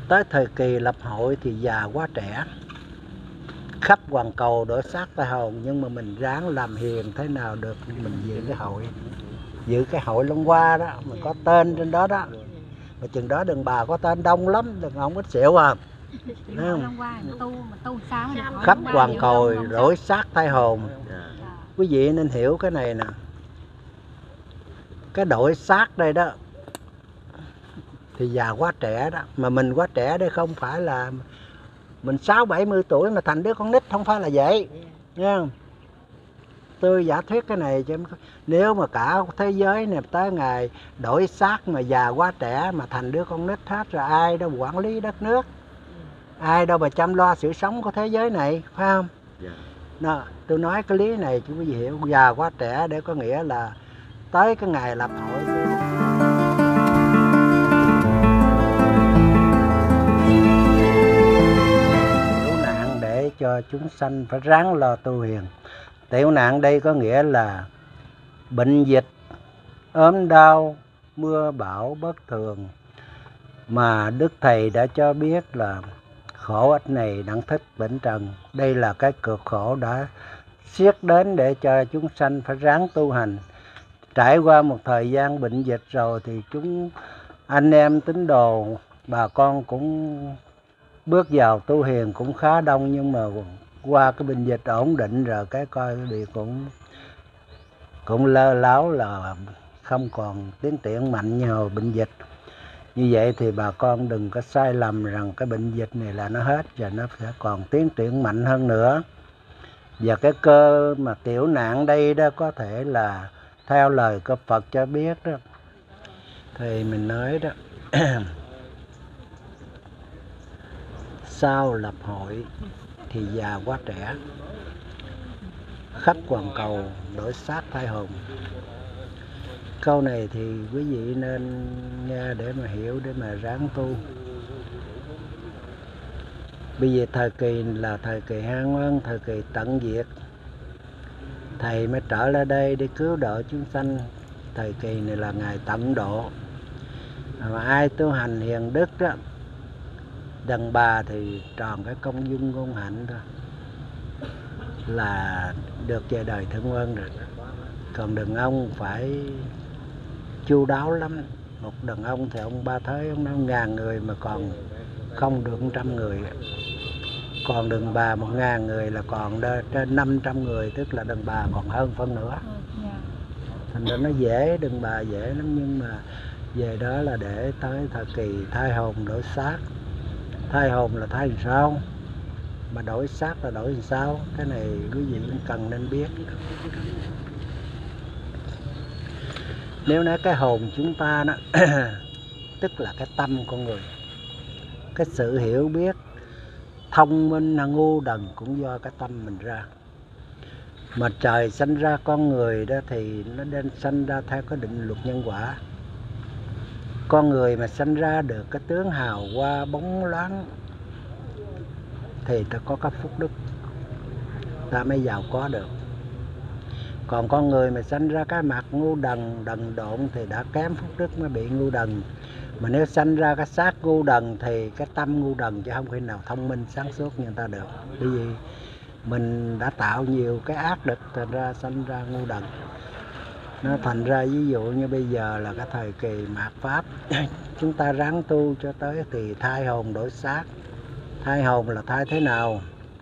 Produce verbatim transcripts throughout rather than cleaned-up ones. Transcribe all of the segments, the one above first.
tới thời kỳ lập hội thì già quá trẻ, khắp hoàn cầu đổi xác tai hồn, nhưng mà mình ráng làm hiền thế nào được, mình giữ cái hội, giữ cái hội Long Hoa đó, mình có tên trên đó đó. Mà chừng đó đừng bà có tên đông lắm, đừng không ít xỉu à. Khắp hoàn cầu đổi xác tai hồn. Quý vị nên hiểu cái này nè. Cái đổi xác đây đó thì già quá trẻ đó. Mà mình quá trẻ đây không phải là mình sáu bảy mươi tuổi mà thành đứa con nít, không phải là vậy nha. Tôi giả thuyết cái này chứ nếu mà cả thế giới này tới ngày đổi xác mà già quá trẻ mà thành đứa con nít hết rồi, ai đâu quản lý đất nước, ai đâu mà chăm lo sự sống của thế giới này, phải không? Yeah. Đó, tôi nói cái lý này chứ quý vị hiểu, già quá trẻ để có nghĩa là tới cái ngày lập hội. Tiểu nạn để cho chúng sanh phải ráng lo tu hiền. Tiểu nạn đây có nghĩa là bệnh dịch, ốm đau, mưa bão bất thường. Mà Đức Thầy đã cho biết là khổ ách này đẳng thức bệnh trần. Đây là cái cực khổ đã siết đến để cho chúng sanh phải ráng tu hành. Trải qua một thời gian bệnh dịch rồi thì chúng anh em tín đồ, bà con cũng bước vào tu hiền cũng khá đông, nhưng mà qua cái bệnh dịch ổn định rồi cái coi bị cũng cũng lơ láo là không còn tiến triển mạnh như hồi bệnh dịch. Như vậy thì bà con đừng có sai lầm rằng cái bệnh dịch này là nó hết và nó sẽ còn tiến triển mạnh hơn nữa. Và cái cơ mà tiểu nạn đây đó có thể là theo lời của Phật cho biết đó. Thì mình nói đó, sau lập hội thì già quá trẻ, khắp hoàn cầu đổi xác thai hồn. Câu này thì quý vị nên nghe để mà hiểu, để mà ráng tu. Bây giờ thời kỳ là thời kỳ han oan, thời kỳ tận diệt. Thầy mới trở lại đây để cứu độ chúng sanh. Thời kỳ này là ngày tận độ. Mà ai tu hành hiền đức đó, đàn bà thì tròn cái công dung ngôn hạnh thôi là được về đời thương quân rồi. Còn đàn ông phải chu đáo lắm. Một đàn ông thì ông Ba Thới ông nói ngàn người mà còn không được một trăm người. Còn đàn bà một ngàn người là còn trên năm trăm người, tức là đàn bà còn hơn phân nữa. Thành ra nó dễ, đàn bà dễ lắm, nhưng mà về đó là để tới thời kỳ thai hồn đổi xác. Thai hồn là thai làm sao, mà đổi xác là đổi làm sao, cái này quý vị cũng cần nên biết. Nếu nói cái hồn chúng ta đó tức là cái tâm con người, cái sự hiểu biết, thông minh hay ngu đần cũng do cái tâm mình ra. Mà trời sanh ra con người đó thì nó nên sanh ra theo cái định luật nhân quả. Con người mà sanh ra được cái tướng hào hoa bóng loáng thì ta có cái phúc đức, ta mới giàu có được. Còn con người mà sanh ra cái mặt ngu đần, đần độn thì đã kém phúc đức, mới bị ngu đần. Mà nếu sanh ra cái xác ngu đần thì cái tâm ngu đần, chứ không thể nào thông minh sáng suốt như người ta được. Bởi vì mình đã tạo nhiều cái ác địch, thành ra sanh ra ngu đần. Nó thành ra ví dụ như bây giờ là cái thời kỳ mạt Pháp, chúng ta ráng tu cho tới thì thai hồn đổi xác. Thai hồn là thai thế nào?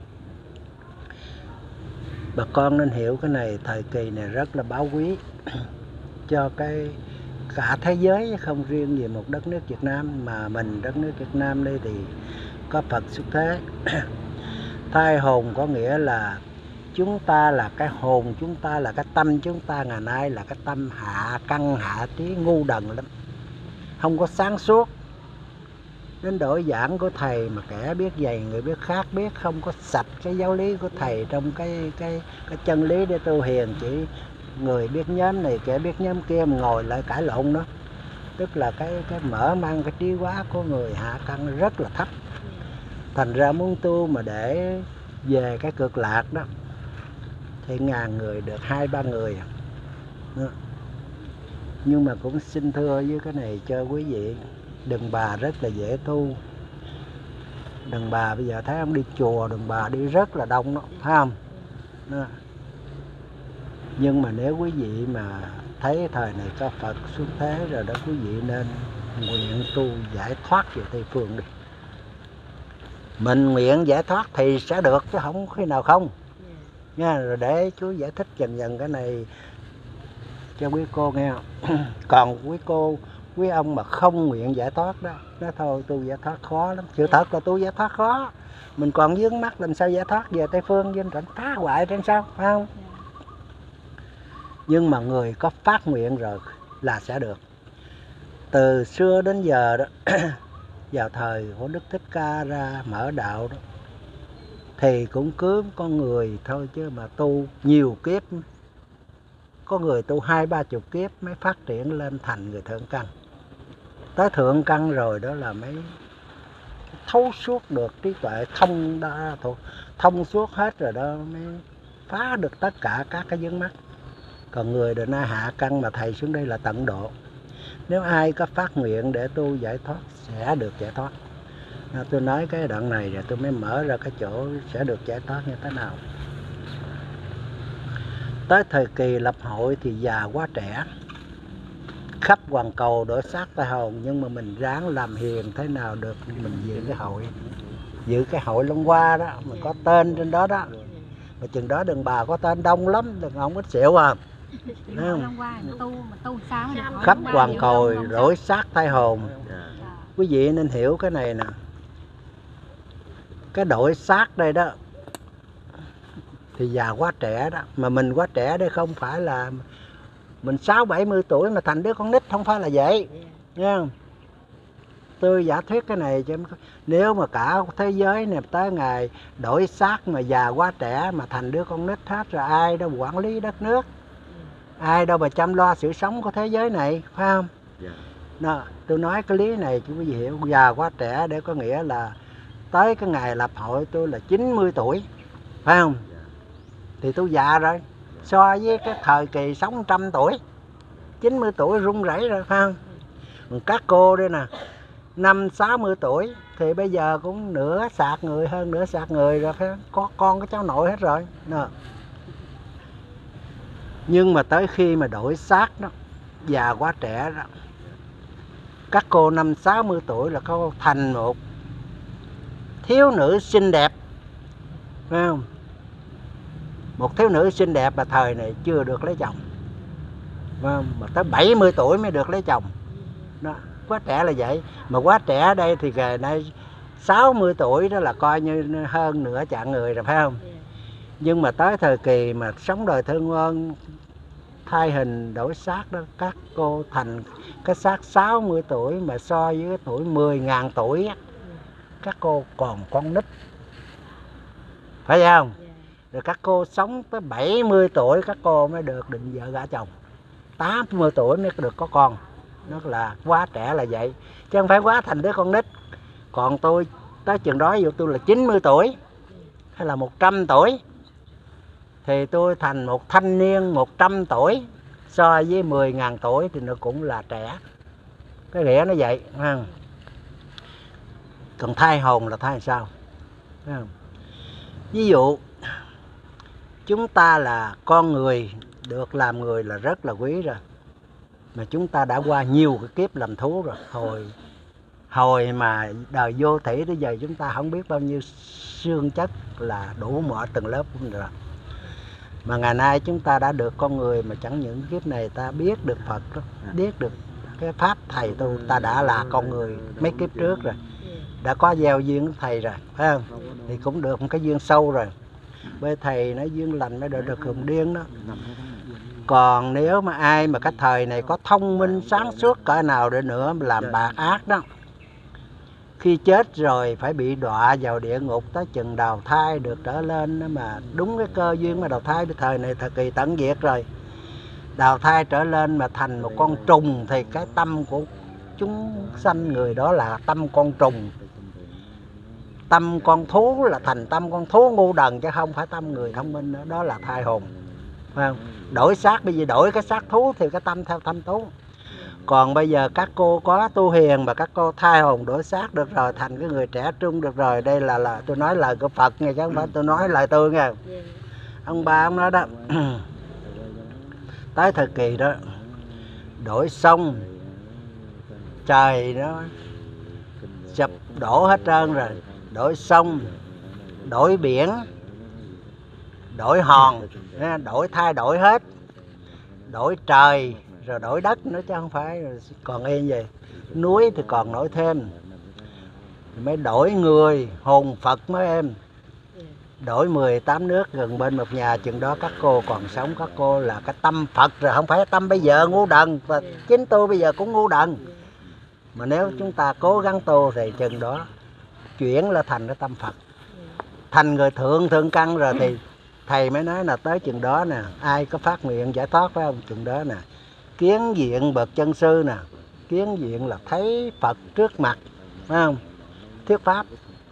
Bà con nên hiểu cái này, thời kỳ này rất là báo quý cho cái cả thế giới, không riêng gì một đất nước Việt Nam, mà mình đất nước Việt Nam đây thì có Phật xuất thế. Thai hồn có nghĩa là chúng ta là cái hồn, chúng ta là cái tâm, chúng ta ngày nay là cái tâm hạ căn hạ trí, ngu đần lắm, không có sáng suốt. Đến đổi giảng của thầy mà kẻ biết dày người biết khác biết, không có sạch cái giáo lý của thầy trong cái cái cái chân lý để tu hiền, chỉ người biết nhóm này kẻ biết nhóm kia mà ngồi lại cãi lộn đó. Tức là cái cái mở mang cái trí hóa của người hạ căn rất là thấp. Thành ra muốn tu mà để về cái cực lạc đó thì ngàn người được hai ba người. Nhưng mà cũng xin thưa với cái này cho quý vị, đàn bà rất là dễ tu. Đàn bà bây giờ thấy ông đi chùa, đàn bà đi rất là đông đó, thấy không? Đó. Nhưng mà nếu quý vị mà thấy thời này có Phật xuất thế rồi đó, quý vị nên nguyện tu giải thoát về Tây Phương đi. Mình nguyện giải thoát thì sẽ được, chứ không khi nào không. Nha, rồi để chú giải thích dần dần cái này cho quý cô nghe. Còn quý cô, quý ông mà không nguyện giải thoát đó, nói thôi tu giải thoát khó lắm. Sự thật là tu giải thoát khó. Mình còn vướng mắc làm sao giải thoát về Tây Phương, với cảnh phá hoại trên sao, phải không? Nhưng mà người có phát nguyện rồi là sẽ được. Từ xưa đến giờ đó, vào thời của Đức Thích Ca ra mở đạo đó, thì cũng cứu con người thôi, chứ mà tu nhiều kiếp. Có người tu hai ba chục kiếp mới phát triển lên thành người thượng căn. Tới thượng căn rồi đó là mới thấu suốt được trí tuệ, thông đa thuộc thông suốt hết rồi đó, mới phá được tất cả các cái vướng mắc. Còn người đời nay hạ căn mà thầy xuống đây là tận độ. Nếu ai có phát nguyện để tu giải thoát sẽ được giải thoát. À, tôi nói cái đoạn này rồi tôi mới mở ra cái chỗ sẽ được giải thoát như thế nào. Tới thời kỳ lập hội thì già quá trẻ, khắp hoàn cầu đổi xác tai hồn, nhưng mà mình ráng làm hiền thế nào được, mình giữ cái hội, giữ cái hội Long Hoa đó, mình có tên trên đó đó. Mà chừng đó đàn bà có tên đông lắm, đừng không ít xỉu à. Khắp hoàn cầu đổi xác tai hồn. Quý vị nên hiểu cái này nè. Cái đổi xác đây đó thì già quá trẻ đó. Mà mình quá trẻ đây không phải là mình sáu bảy mươi tuổi mà thành đứa con nít, không phải là vậy nha. Tôi giả thuyết cái này cho nếu mà cả thế giới này tới ngày đổi xác mà già quá trẻ mà thành đứa con nít hết rồi, ai đâu quản lý đất nước, ai đâu mà chăm lo sự sống của thế giới này, phải không? Đó, tôi nói cái lý này cho quý vị hiểu. Già quá trẻ để có nghĩa là tới cái ngày lập hội tôi là chín mươi tuổi, phải không? Thì tôi già rồi, so với cái thời kỳ sống trăm tuổi, chín mươi tuổi run rẩy rồi, phải không? Còn các cô đây nè, năm sáu mươi tuổi thì bây giờ cũng nửa sạc người, hơn nửa sạc người rồi, phải không? Có con có cháu nội hết rồi. Đó. Nhưng mà tới khi mà đổi xác đó, già quá trẻ đó, các cô năm sáu mươi tuổi là có thành một thiếu nữ xinh đẹp, phải không? Một thiếu nữ xinh đẹp mà thời này chưa được lấy chồng, phải không? Mà tới bảy mươi tuổi mới được lấy chồng. Đó, quá trẻ là vậy. Mà quá trẻ ở đây thì ngày nay sáu mươi tuổi đó là coi như hơn nửa chạng người rồi, phải không? Nhưng mà tới thời kỳ mà sống đời thương ơn, thay hình đổi xác đó, các cô thành cái xác sáu mươi tuổi mà so với cái tuổi mười ngàn tuổi á, các cô còn con nít, phải không? Rồi các cô sống tới bảy mươi tuổi các cô mới được định vợ gả chồng, tám mươi tuổi mới được có con. Nó là quá trẻ là vậy, chứ không phải quá thành đứa con nít. Còn tôi tới chừng đó, dù tôi là chín mươi tuổi hay là một trăm tuổi thì tôi thành một thanh niên một trăm tuổi, so với mười ngàn tuổi thì nó cũng là trẻ. Cái nghĩa nó vậy. Không? Còn thai hồn là thai sao? Không? Ví dụ chúng ta là con người, được làm người là rất là quý rồi. Mà chúng ta đã qua nhiều cái kiếp làm thú rồi. Hồi hồi mà đời vô thủy tới giờ chúng ta không biết bao nhiêu xương chất là đủ mọi từng lớp rồi. Mà ngày nay chúng ta đã được con người, mà chẳng những kiếp này ta biết được Phật đó, biết được cái pháp thầy tu, ta đã là con người mấy kiếp trước rồi, đã có gieo duyên với thầy rồi, phải không? Thì cũng được một cái duyên sâu rồi. Với thầy nó duyên lành mới được được hùng điên đó. Còn nếu mà ai mà cái thời này có thông minh sáng suốt cỡ nào để nữa mà làm bạc ác đó, khi chết rồi phải bị đọa vào địa ngục tới chừng đào thai được trở lên đó. Mà đúng cái cơ duyên mà đào thai cái thời này thời kỳ tận diệt rồi, đào thai trở lên mà thành một con trùng thì cái tâm của chúng sanh người đó là tâm con trùng. Tâm con thú là thành tâm con thú ngu đần, chứ không phải tâm người thông minh nữa. Đó là thai hồn, phải không? Đổi xác, bây giờ đổi cái xác thú thì cái tâm theo tâm thú. Còn bây giờ các cô có tu hiền mà các cô thay hồn đổi xác được rồi, thành cái người trẻ trung được rồi. Đây là là tôi nói lời của Phật nghe, chứ không phải tôi nói lời tôi nghe. Ông ba ông nói đó, tới thời kỳ đó đổi sông trời nó sụp đổ hết trơn rồi, đổi sông, đổi biển, đổi hòn, đổi thay đổi hết, đổi trời rồi đổi đất nữa, chứ không phải còn yên vậy. Núi thì còn nổi thêm, mới đổi người hồn Phật mới em. Đổi mười tám nước gần bên một nhà, chừng đó các cô còn sống, các cô là cái tâm Phật rồi, không phải tâm bây giờ ngu đần. Và chính tôi bây giờ cũng ngu đần, mà nếu chúng ta cố gắng tu thì chừng đó chuyển là thành cái tâm Phật, thành người thượng thượng căn rồi. Thì thầy mới nói là tới chừng đó nè, ai có phát nguyện giải thoát phải không, chừng đó nè kiến diện bậc chân sư nè, kiến diện là thấy Phật trước mặt, phải không, thuyết pháp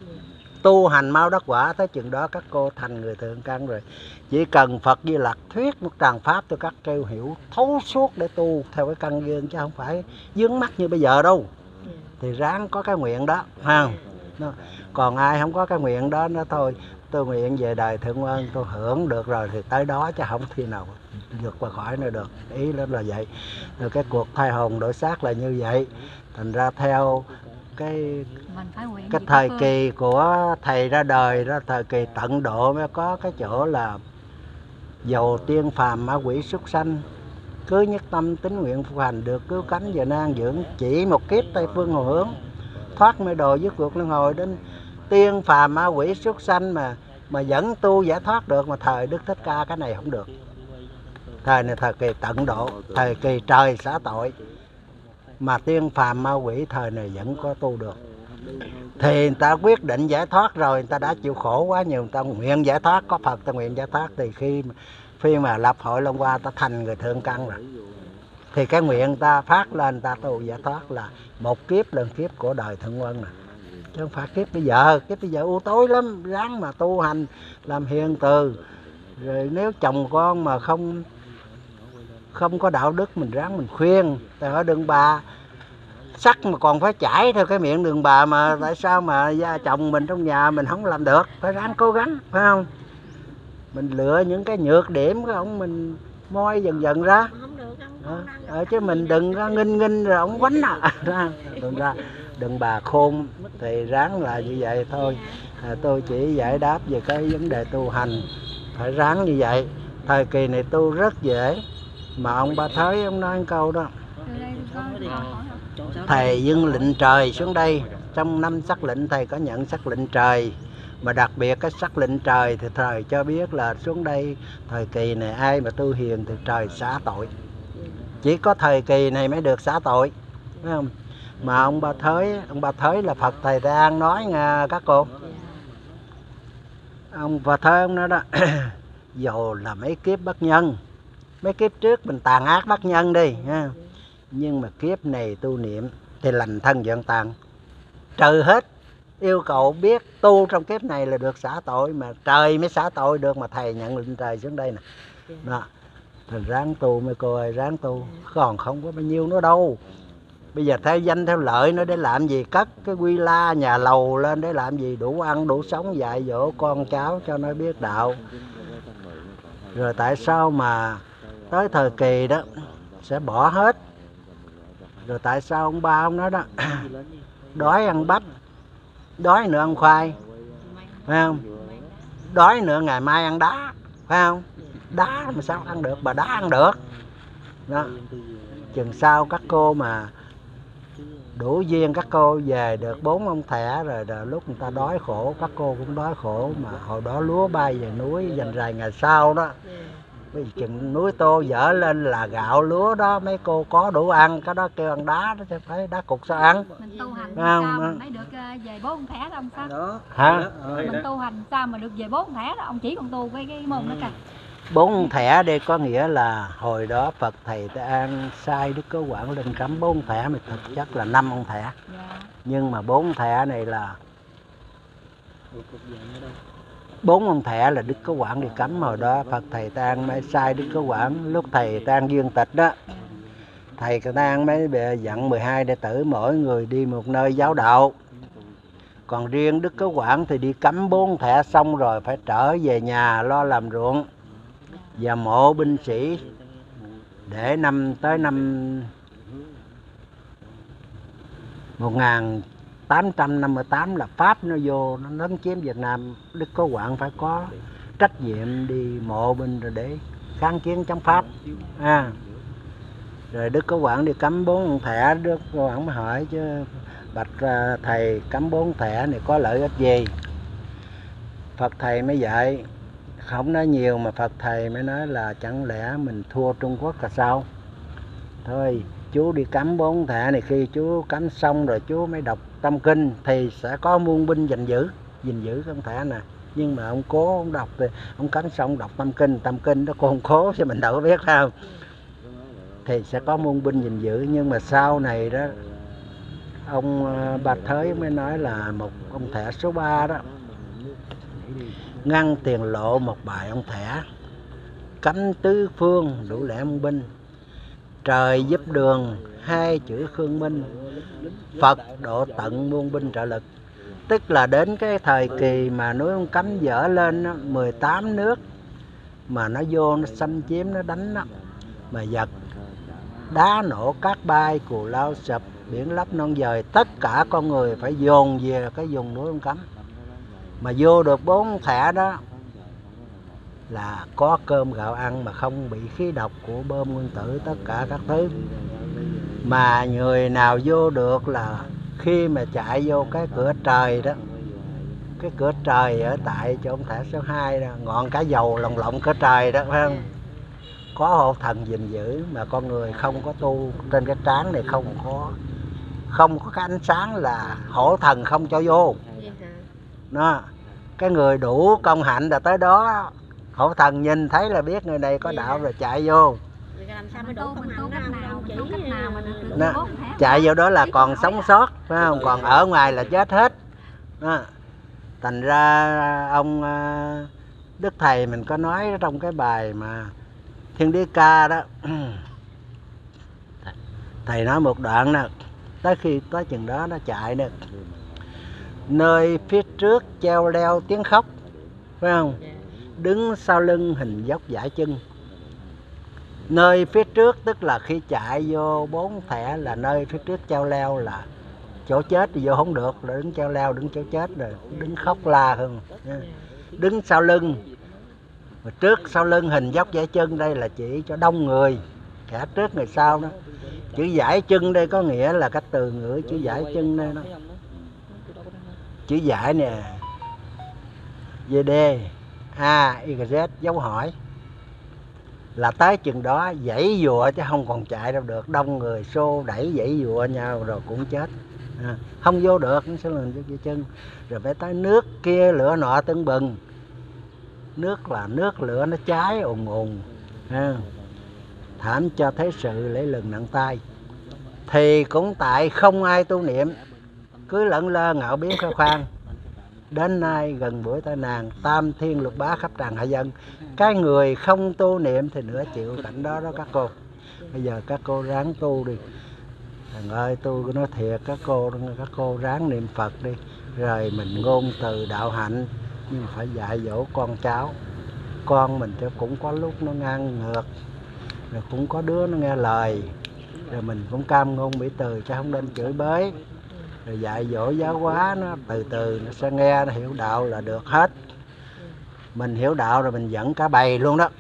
tu hành mau đắc quả. Tới chừng đó các cô thành người thượng căn rồi, chỉ cần Phật Di Lặc thuyết một tràng pháp cho các kêu hiểu thấu suốt để tu theo cái căn duyên, chứ không phải vướng mắc như bây giờ đâu. Thì ráng có cái nguyện đó, phải không? Còn ai không có cái nguyện đó nó thôi, tôi nguyện về đời thượng ân, tôi hưởng được rồi thì tới đó, chứ không khi nào vượt qua khỏi nữa được. Ý đó là vậy. Rồi cái cuộc thay hồn đổi xác là như vậy. Thành ra theo cái cái thời kỳ của thầy ra đời đó, thời kỳ tận độ mới có cái chỗ là dầu tiên phàm ma quỷ súc sanh, cứ nhất tâm tín nguyện phục hành được cứu cánh và nan dưỡng. Chỉ một kiếp Tây phương hồi hướng, thoát mê đồ dứt cuộc luân hồi. Đến tiên phàm ma quỷ súc sanh mà mà vẫn tu giải thoát được, mà thời Đức Thích Ca cái này không được. Thời này thời kỳ tận độ, thời kỳ trời xả tội, mà tiên phàm ma quỷ thời này vẫn có tu được. Thì người ta quyết định giải thoát rồi, người ta đã chịu khổ quá nhiều, người ta nguyện giải thoát, có Phật ta nguyện giải thoát. Thì khi khi mà lập hội Long Hoa ta thành người thượng căn rồi, thì cái nguyện người ta phát lên, người ta tu giải thoát là một kiếp lần kiếp của đời thượng quân nè, chứ không phải kiếp bây giờ. Kiếp bây giờ u tối lắm, ráng mà tu hành làm hiền từ. Rồi nếu chồng con mà không không có đạo đức, mình ráng mình khuyên. Tại ở đường bà sắc mà còn phải chảy theo cái miệng đường bà, mà tại sao mà gia chồng mình trong nhà mình không làm được, phải ráng cố gắng, phải không? Mình lựa những cái nhược điểm của ông, mình moi dần dần ra. Ờ, chứ mình đừng có nghinh nghinh rồi ông quánh à. Đừng ra, đừng bà khôn thì ráng là như vậy thôi. À, tôi chỉ giải đáp về cái vấn đề tu hành, phải ráng như vậy. Thời kỳ này tu rất dễ, mà ông Ba Thới ông nói một câu đó: thầy dâng lệnh trời xuống đây. Trong năm sắc lệnh thầy có nhận sắc lệnh trời, mà đặc biệt cái sắc lệnh trời thì thầy cho biết là xuống đây thời kỳ này ai mà tu hiền thì trời xả tội. Chỉ có thời kỳ này mới được xả tội, phải không? Mà ông Ba Thới, ông Ba Thới là Phật Thầy Tây An nói nha các cô. Ông Ba Thới ông nói đó: dầu là mấy kiếp bất nhân, mấy kiếp trước mình tàn ác bất nhân đi nha, nhưng mà kiếp này tu niệm thì lành thân dọn tàn, trừ hết. Yêu cầu biết tu trong kiếp này là được xả tội, mà trời mới xả tội được, mà thầy nhận lệnh trời xuống đây nè. Đó. Thành ráng tu mấy cô ơi, ráng tu, còn không có bao nhiêu nữa đâu. Bây giờ theo danh theo lợi nó để làm gì, cất cái quy la nhà lầu lên để làm gì, đủ ăn đủ sống, dạy dỗ con cháu cho nó biết đạo. Rồi tại sao mà tới thời kỳ đó sẽ bỏ hết. Rồi tại sao ông ba ông nói đó: đói ăn bắp, đói nữa ăn khoai, phải không? Đói nữa ngày mai ăn đá, phải không? Đá mà sao ăn được, bà đá ăn được đó. Chừng sau các cô mà đủ duyên, các cô về được bốn ông thẻ rồi, rồi lúc người ta đói khổ, các cô cũng đói khổ. Mà hồi đó lúa bay về núi dành rài ngày sau đó, bây giờ chừng núi tô dở lên là gạo lúa đó, mấy cô có đủ ăn, cái đó kêu ăn đá đó, chứ phải đá cục sao ăn. Mình tu hành sao mình mới được về bốn ông thẻ đó ông sao? Đó. Hả? Mình tu hành sao mà được về bốn ông thẻ đó, ông chỉ còn tu cái cái môn đó kìa. Bốn thẻ đây có nghĩa là hồi đó Phật Thầy Tây An sai Đức Cứu Quảng lên cấm bốn thẻ, mà thực chất là năm ông thẻ. Dạ. Nhưng mà bốn thẻ này là bốn ông thẻ là Đức Cứu Quảng đi cấm. Hồi đó Phật Thầy Tây An mới sai Đức Cứu Quảng lúc Thầy Tây An viên tịch đó, thầy Cà Tang mới dặn mười hai đệ tử mỗi người đi một nơi giáo đạo. Còn riêng Đức Cứu Quảng thì đi cắm bốn thẻ xong rồi phải trở về nhà lo làm ruộng và mộ binh sĩ, để năm tới năm một nghìn tám trăm năm mươi tám là Pháp nó vô nó lấn chiếm Việt Nam, Đức Cứu Quảng phải có trách nhiệm đi mộ binh rồi để kháng chiến chống Pháp. À, rồi Đức Cứu Quảng đi cắm bốn thẻ. Đức Cứu Quảng mới hỏi chứ bạch thầy, cắm bốn thẻ này có lợi ích gì? Phật thầy mới dạy, không nói nhiều mà Phật thầy mới nói là chẳng lẽ mình thua Trung Quốc là sao? Thôi chú đi cắm bốn thẻ này, khi chú cắm xong rồi chú mới đọc tâm kinh thì sẽ có muôn binh gìn giữ gìn giữ con thẻ nè. Nhưng mà ông cố ông đọc thì ông cắm xong đọc tâm kinh, tâm kinh đó con cố chứ mình đâu có biết sao, thì sẽ có muôn binh gìn giữ. Nhưng mà sau này đó ông Ba Thới mới nói là một ông thẻ số ba đó ngăn tiền lộ một bài ông thẻ, cấm tứ phương đủ lẽ muôn binh, trời giúp đường hai chữ Khương Minh, Phật độ tận muôn binh trợ lực. Tức là đến cái thời kỳ mà núi ông Cấm dở lên đó, mười tám nước mà nó vô nó xâm chiếm nó đánh đó, mà giật đá nổ cát bay cù lao sập biển lấp non dời, tất cả con người phải dồn về cái vùng núi ông Cấm. Mà vô được bốn thẻ đó là có cơm gạo ăn mà không bị khí độc của bom nguyên tử tất cả các thứ. Mà người nào vô được là khi mà chạy vô cái cửa trời đó, cái cửa trời ở tại chỗ ông thẻ số hai đó, ngọn cả dầu lồng lộng cửa trời đó phải không? Có hộ thần gìn giữ, mà con người không có tu trên cái trán này không có không có cái ánh sáng là hộ thần không cho vô. Nó cái người đủ công hạnh là tới đó hộ thần nhìn thấy là biết người này có đạo rồi chạy vô. Làm sao mới đủ công hạnh nào, chỉ cách nào mà được nó, chạy vô đó là còn sống sót phải không? Còn ở ngoài là chết hết. Đó. Thành ra ông Đức Thầy mình có nói trong cái bài mà Thiên Đế Ca đó, thầy nói một đoạn nè, tới khi tới chừng đó nó chạy nè, nơi phía trước treo leo tiếng khóc phải không, đứng sau lưng hình dốc dải chân. Nơi phía trước tức là khi chạy vô bốn thẻ là nơi phía trước treo leo là chỗ chết thì vô không được, là đứng treo leo đứng chỗ chết rồi, đứng khóc la hơn. Đứng sau lưng, mà trước sau lưng hình dốc dải chân đây là chỉ cho đông người, kẻ trước người sau đó. Chữ dải chân đây có nghĩa là cái từ ngữ chữ dải chân đây đó. Chữ dải nè, vê đê a i zét dấu hỏi, là tới chừng đó dãy dụa chứ không còn chạy đâu được, đông người xô đẩy dãy dụa nhau rồi cũng chết. À, không vô được nó sẽ lên cái chân. Rồi phải tới nước kia lửa nọ tưng bừng, nước là nước lửa nó cháy ùn ùn. À, thảm cho thế sự lấy lừng nặng tay, thì cũng tại không ai tu niệm, cứ lẫn lơ ngạo biến khoe khoang. Đến nay gần buổi tai nạn, tam thiên lục bá khắp tràn hạ dân. Cái người không tu niệm thì nửa chịu cảnh đó đó các cô. Bây giờ các cô ráng tu đi. Thằng ơi, tôi nói thiệt các cô, các cô ráng niệm Phật đi. Rồi mình ngôn từ đạo hạnh, nhưng phải dạy dỗ con cháu. Con mình cũng có lúc nó ngang ngược, rồi cũng có đứa nó nghe lời, rồi mình cũng cam ngôn mỹ từ chứ không nên chửi bới. Rồi dạy dỗ giáo hóa nó từ từ nó sẽ nghe, nó hiểu đạo là được hết. Mình hiểu đạo rồi mình dẫn cả bầy luôn đó.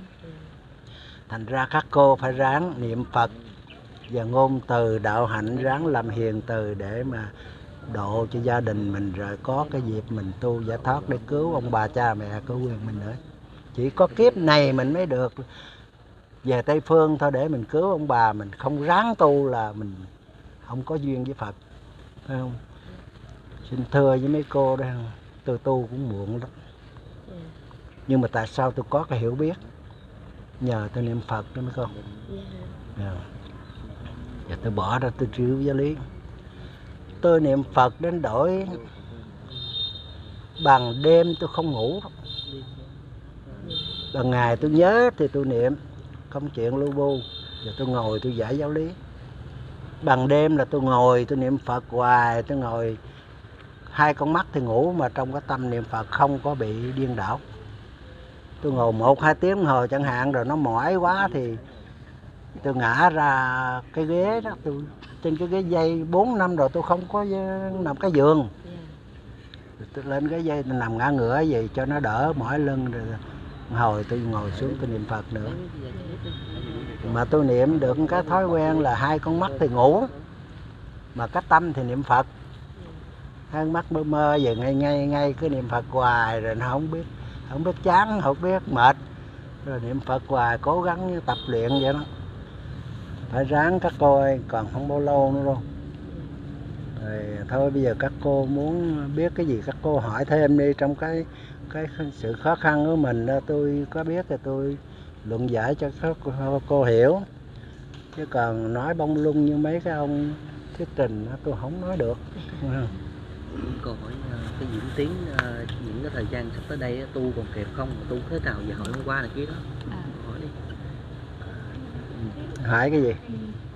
Thành ra các cô phải ráng niệm Phật và ngôn từ đạo hạnh, ráng làm hiền từ để mà độ cho gia đình mình, rồi có cái dịp mình tu giải thoát để cứu ông bà cha mẹ cứu quyền mình nữa. Chỉ có kiếp này mình mới được về Tây Phương thôi, để mình cứu ông bà mình, không ráng tu là mình không có duyên với Phật. Phải không? Xin thưa với mấy cô đây, tôi tu cũng muộn lắm. Nhưng mà tại sao tôi có cái hiểu biết? Nhờ tôi niệm Phật đó mấy con. Yeah. Giờ tôi bỏ ra tôi chịu giáo lý. Tôi niệm Phật đến đổi bằng đêm tôi không ngủ. Bằng ngày tôi nhớ thì tôi niệm, không chuyện lu bu. Rồi tôi ngồi tôi giải giáo lý. Bằng đêm là tôi ngồi tôi niệm Phật hoài, tôi ngồi hai con mắt thì ngủ mà trong cái tâm niệm Phật không có bị điên đảo. Tôi ngồi một hai tiếng đồng hồ chẳng hạn, rồi nó mỏi quá thì tôi ngã ra cái ghế đó, tôi trên cái ghế dây bốn năm rồi tôi không có nằm cái giường. Tôi lên cái dây tôi nằm ngã ngửa vậy cho nó đỡ mỏi lưng, rồi hồi tôi ngồi xuống tôi niệm Phật nữa. Mà tôi niệm được cái thói quen là hai con mắt thì ngủ mà cái tâm thì niệm Phật. Hai con mắt mơ mơ về ngay ngay ngay cứ niệm Phật hoài, rồi nó không biết không biết chán, không biết mệt, rồi niệm Phật hoài, cố gắng tập luyện vậy đó. Phải ráng các cô ơi, còn không bao lâu nữa đâu. Rồi thôi bây giờ các cô muốn biết cái gì các cô hỏi thêm đi, trong cái cái sự khó khăn của mình đó, tôi có biết thì tôi luận giải cho các cô, cô hiểu. Chứ còn nói bông lung như mấy cái ông thuyết trình đó, tôi không nói được. Câu hỏi cái diễn tiến những cái thời gian sắp tới đây tu còn kịp không, tu thế nào giờ hỏi hôm qua là kia đó. À. Hỏi đi. Hỏi cái gì?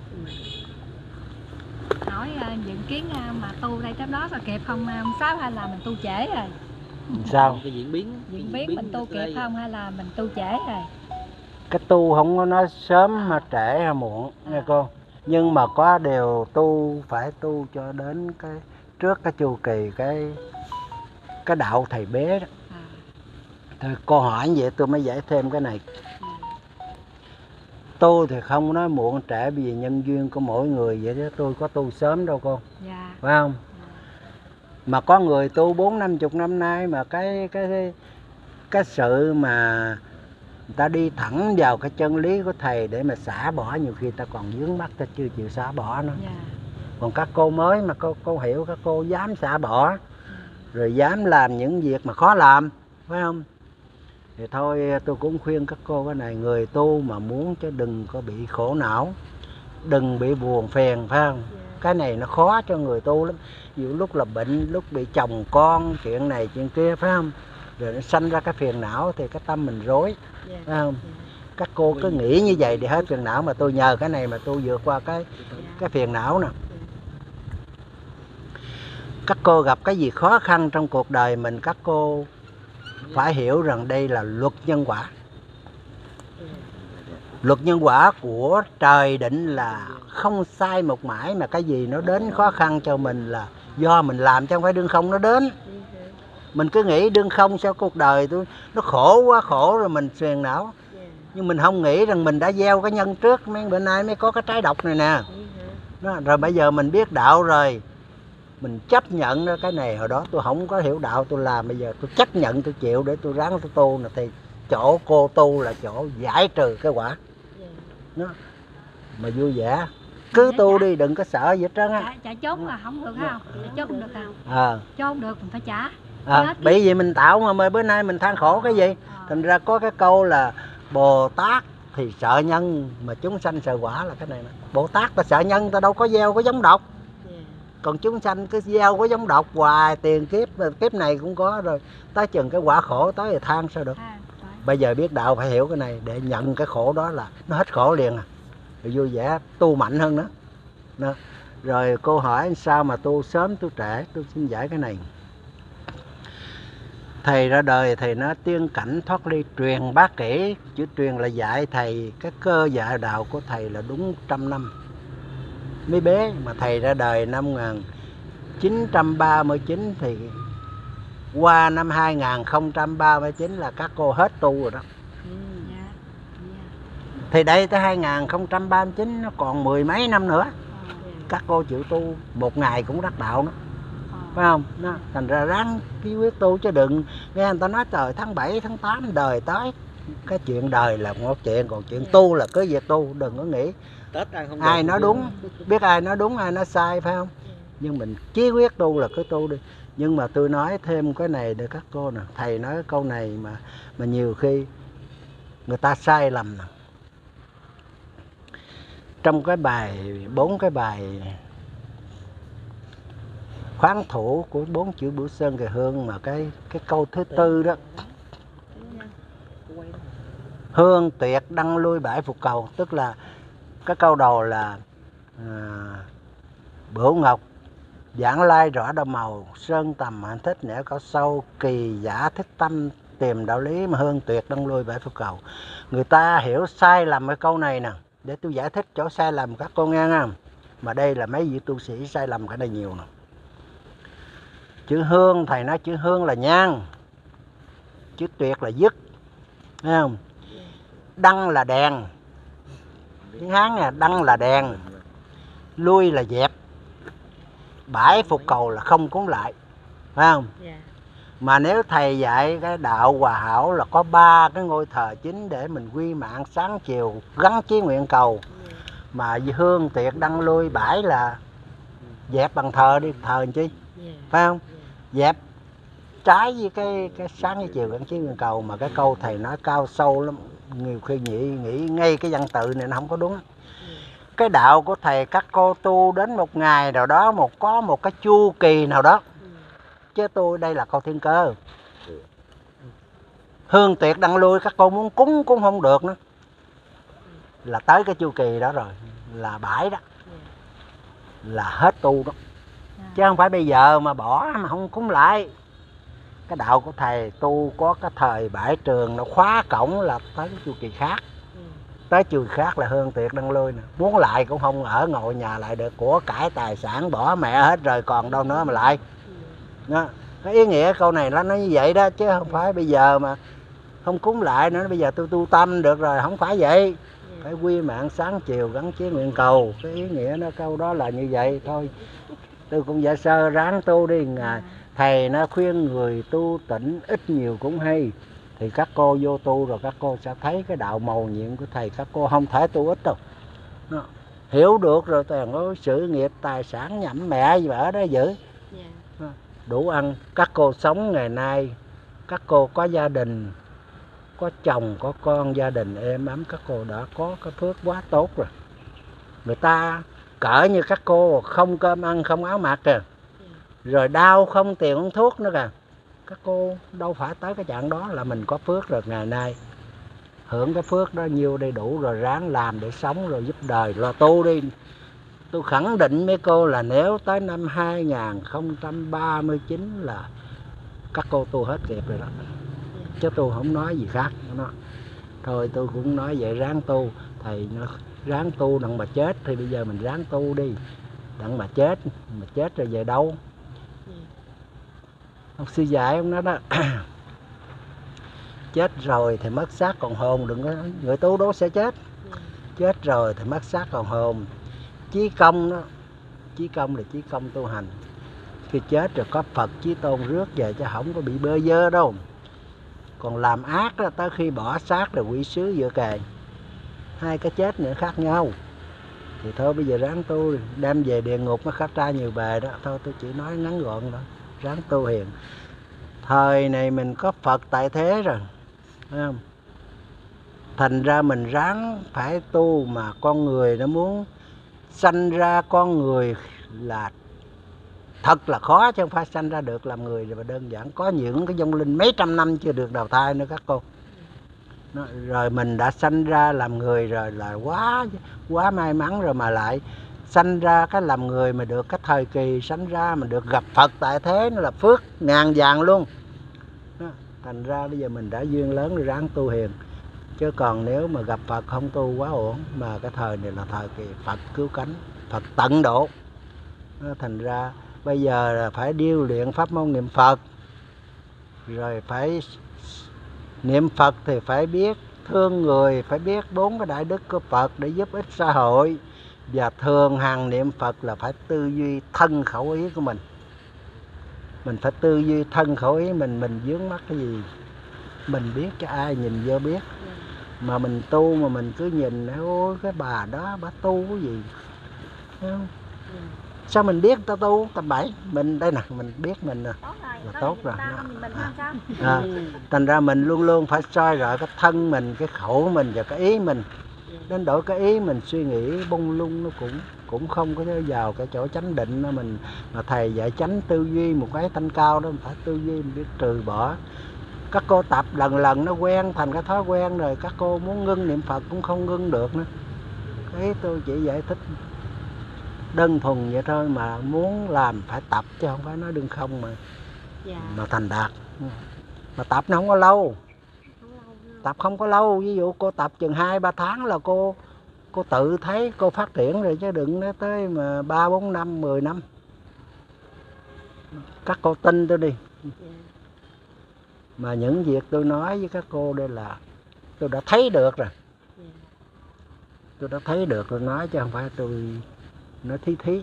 Hỏi uh, dự kiến uh, mà tu đây tới đó là kịp không ông Sáu, hay là mình tu trễ rồi? Sao? Cái diễn biến Diễn biến mình tu kịp không hay là mình tu trễ rồi? Cái tu không có nói sớm mà trễ hay muộn nha cô. Nhưng mà có điều tu phải tu cho đến cái trước cái chu kỳ cái cái đạo thầy bế đó. À. Thôi cô hỏi vậy tôi mới giải thêm cái này. À. Tu thì không nói muộn trễ, vì nhân duyên của mỗi người vậy đó. Tôi có tu sớm đâu cô. Dạ. Phải không? Dạ. Mà có người tu bốn năm chục năm nay mà cái cái cái sự mà người ta đi thẳng vào cái chân lý của thầy để mà xả bỏ, nhiều khi ta còn vướng mắc, ta chưa chịu xả bỏ nữa. Yeah. Còn các cô mới mà cô cô hiểu, các cô dám xả bỏ, yeah, rồi dám làm những việc mà khó làm, phải không? Thì thôi tôi cũng khuyên các cô cái này, người tu mà muốn chứ đừng có bị khổ não, đừng bị buồn phiền, phải không? Yeah. Cái này nó khó cho người tu lắm. Nhiều lúc là bệnh, lúc bị chồng con, chuyện này chuyện kia, phải không? Rồi nó sanh ra cái phiền não thì cái tâm mình rối, yeah, phải không? Yeah. Các cô cứ nghĩ như vậy thì hết phiền não, mà tôi nhờ cái này mà tôi vượt qua cái cái phiền não nè. Các cô gặp cái gì khó khăn trong cuộc đời mình, các cô phải hiểu rằng đây là luật nhân quả. Luật nhân quả của trời định là không sai một mãi, mà cái gì nó đến khó khăn cho mình là do mình làm chứ không phải đương không nó đến. Mình cứ nghĩ đương không sao cuộc đời tôi nó khổ quá khổ rồi mình phiền não. Nhưng mình không nghĩ rằng mình đã gieo cái nhân trước, mấy bữa nay mới có cái trái độc này nè. Đó, rồi bây giờ mình biết đạo rồi, mình chấp nhận đó. Cái này hồi đó tôi không có hiểu đạo, tôi làm bây giờ tôi chấp nhận, tôi chịu để tôi ráng tôi tu nè. Thì chỗ cô tu là chỗ giải trừ cái quả đó. Mà vui vẻ cứ tu đi, đừng có sợ gì hết trơn á. Trả trốn là không được không? Trả trốn không được không? À. Trốn được mình phải trả. À, bởi vì mình tạo mà, mà bữa nay mình than khổ cái gì. À. Thành ra có cái câu là Bồ Tát thì sợ nhân mà chúng sanh sợ quả, là cái này nè. Bồ Tát ta sợ nhân, ta đâu có gieo có giống độc. Yeah. Còn chúng sanh cứ gieo có giống độc hoài, tiền kiếp kiếp này cũng có rồi, tới chừng cái quả khổ tới thì than sao được. À, bây giờ biết đạo phải hiểu cái này để nhận cái khổ đó là nó hết khổ liền à. Rồi vui vẻ tu mạnh hơn nữa. Đó. Rồi cô hỏi sao mà tu sớm tu trễ, tôi xin giải cái này. Thầy ra đời thầy nói tiên cảnh thoát ly truyền bá kể, chữ truyền là dạy thầy, cái cơ dạy đạo của thầy là đúng trăm năm mới bế. Mà thầy ra đời năm một nghìn chín trăm ba mươi chín thì qua năm hai nghìn không trăm ba mươi chín là các cô hết tu rồi đó. Thì đây tới hai nghìn không trăm ba mươi chín nó còn mười mấy năm nữa, các cô chịu tu một ngày cũng đắc đạo nữa, phải không? Nó thành ra ráng ký quyết tu, chứ đừng nghe người ta nói trời tháng bảy tháng tám đời tới. Cái chuyện đời là một chuyện, còn chuyện tu là cứ việc tu, đừng có nghĩ Tết ai, không ai nói đúng, biết ai nói đúng ai nói sai, phải không? Nhưng mình chí quyết tu là cứ tu đi. Nhưng mà tôi nói thêm cái này để các cô nè, thầy nói câu này mà mà nhiều khi người ta sai lầm nè. Trong cái bài bốn cái bài khoáng thủ của bốn chữ Bửu Sơn Kỳ Hương, mà cái cái câu thứ tư đó, hương tuyệt đăng lui bãi phục cầu, tức là Cái câu đầu là à, Bửu Ngọc giảng lai rõ đạo màu, sơn tầm hạnh thích nẻo cao sâu, kỳ giả thích tâm tìm đạo lý mà hương tuyệt đăng lui bãi phúc cầu. Người ta hiểu sai lầm cái câu này nè, để tôi giải thích chỗ sai lầm các cô nghe không? Mà đây là mấy vị tu sĩ sai lầm cái này nhiều nè. Chữ hương, thầy nói chữ hương là nhang, chữ tuyệt là dứt, thấy không? Đăng là đèn, tiếng Hán nè, đăng là đèn, lui là dẹp, bãi phục cầu là không cúng lại, phải không? Yeah. Mà nếu thầy dạy cái đạo Hòa Hảo là có ba cái ngôi thờ chính để mình quy mạng sáng chiều gắn chí nguyện cầu. Yeah. Mà hương tuyệt đăng lui bãi là dẹp bằng thờ đi, thờ làm chi? Yeah. Phải không? Yeah. Dẹp trái với cái cái sáng với chiều gắn chí nguyện cầu. Mà cái câu thầy nói cao sâu lắm, nhiều khi nghĩ nghĩ ngay cái văn tự này nó không có đúng. Yeah. Cái đạo của thầy các cô tu đến một ngày nào đó, một có một cái chu kỳ nào đó. Chứ tôi đây là câu thiên cơ. Hương tuyệt đăng lui các cô muốn cúng cũng không được nữa, là tới cái chu kỳ đó rồi, là bãi đó, là hết tu đó. Chứ không phải bây giờ mà bỏ mà không cúng lại. Cái đạo của thầy tu có cái thời bãi trường nó khóa cổng là tới cái chu kỳ khác. Tới chu kỳ khác là hương tuyệt đăng lui nè. Muốn lại cũng không ở ngồi nhà lại được, của cải tài sản bỏ mẹ hết rồi còn đâu nữa mà lại. Đó. Cái ý nghĩa câu này nó nói như vậy đó, chứ không phải bây giờ mà không cúng lại nữa. Bây giờ tôi tu tâm được rồi, không phải vậy. Phải quy mạng sáng chiều gắn chí nguyện cầu. Cái ý nghĩa nó câu đó là như vậy thôi. Tôi cũng giả sơ ráng tu đi. Ngài thầy nó khuyên người tu tỉnh ít nhiều cũng hay. Thì các cô vô tu rồi các cô sẽ thấy cái đạo mầu nhiệm của thầy. Các cô không thể tu ít đâu. Nó, hiểu được rồi toàn có sự nghiệp tài sản nhậm mẹ gì ở đó giữ. Yeah. Đủ ăn. Các cô sống ngày nay, các cô có gia đình, có chồng, có con, gia đình êm ấm, các cô đã có cái phước quá tốt rồi. Người ta cỡ như các cô không cơm ăn, không áo mặc kìa, rồi đau không tiền không thuốc nữa kìa. Các cô đâu phải tới cái trạng đó, là mình có phước rồi. Ngày nay hưởng cái phước đó nhiêu đầy đủ rồi, ráng làm để sống rồi giúp đời, lo tu đi. Tôi khẳng định mấy cô là nếu tới năm hai nghìn không trăm ba mươi chín là các cô tu hết kịp rồi đó. Chứ tôi không nói gì khác nó. Thôi tôi cũng nói vậy, ráng tu. Thầy nó ráng tu đặng mà chết thì bây giờ mình ráng tu đi. Đặng mà chết, mà chết rồi về đâu? Ông sư dạy ông nói đó. Chết rồi thì mất xác còn hồn, đừng có người tu đó sẽ chết. Chết rồi thì mất xác còn hồn. Chí công đó, chí công là chí công tu hành. Khi chết rồi có Phật Chí Tôn rước về chứ không có bị bơ vơ đâu. Còn làm ác đó, tới khi bỏ xác rồi quỷ sứ vừa kề. Hai cái chết nữa khác nhau. Thì thôi bây giờ ráng tu, đem về địa ngục nó khắp tra nhiều bề đó. Thôi tôi chỉ nói ngắn gọn đó, ráng tu hiền. Thời này mình có Phật tại thế rồi, phải không? Thành ra mình ráng phải tu, mà con người nó muốn sanh ra con người là thật là khó, chứ không phải sanh ra được làm người rồi mà đơn giản. Có những cái vong linh mấy trăm năm chưa được đào thai nữa các cô. Nó, rồi mình đã sanh ra làm người rồi là quá quá may mắn rồi, mà lại sanh ra cái làm người mà được cái thời kỳ sanh ra mà được gặp Phật tại thế, nó là phước ngàn vàng luôn. Đó. Thành ra bây giờ mình đã duyên lớn rồi, ráng tu hiền. Chứ còn nếu mà gặp Phật không tu quá ổn. Mà cái thời này là thời kỳ Phật cứu cánh, Phật tận độ. Đó. Thành ra bây giờ là phải điêu luyện pháp môn niệm Phật. Rồi phải niệm Phật thì phải biết thương người, phải biết bốn cái đại đức của Phật để giúp ích xã hội. Và thường hàng niệm Phật là phải tư duy thân khẩu ý của mình. Mình phải tư duy thân khẩu ý mình, mình vướng mắc cái gì mình biết, cho ai nhìn vô biết. Mà mình tu mà mình cứ nhìn, ôi cái bà đó bà tu cái gì, thấy không? Sao mình biết ta tu tầm bảy, mình đây nè, mình biết mình nè là tốt rồi. À, à, thành ra mình luôn luôn phải soi rọi cái thân mình, cái khẩu mình và cái ý mình. Đến đổi cái ý mình suy nghĩ bông lung nó cũng cũng không có vào cái chỗ chánh định đó mình. Mà thầy dạy chánh tư duy một cái thanh cao đó, mình phải tư duy mình biết trừ bỏ. Các cô tập lần lần nó quen thành cái thói quen rồi, các cô muốn ngưng niệm Phật cũng không ngưng được nữa. Thế tôi chỉ giải thích đơn thuần vậy thôi, mà muốn làm phải tập chứ không phải nói đương không mà Dạ. mà thành đạt. Mà tập nó không có lâu, Không lâu đâu. tập không có lâu. Ví dụ cô tập chừng hai ba tháng là cô cô tự thấy cô phát triển rồi, chứ đừng nói tới mà ba bốn năm mười năm. Các cô tin tôi đi. Dạ. Mà những việc tôi nói với các cô đây là tôi đã thấy được rồi. Dạ. Tôi đã thấy được rồi nói, chứ không phải tôi nói thí thí.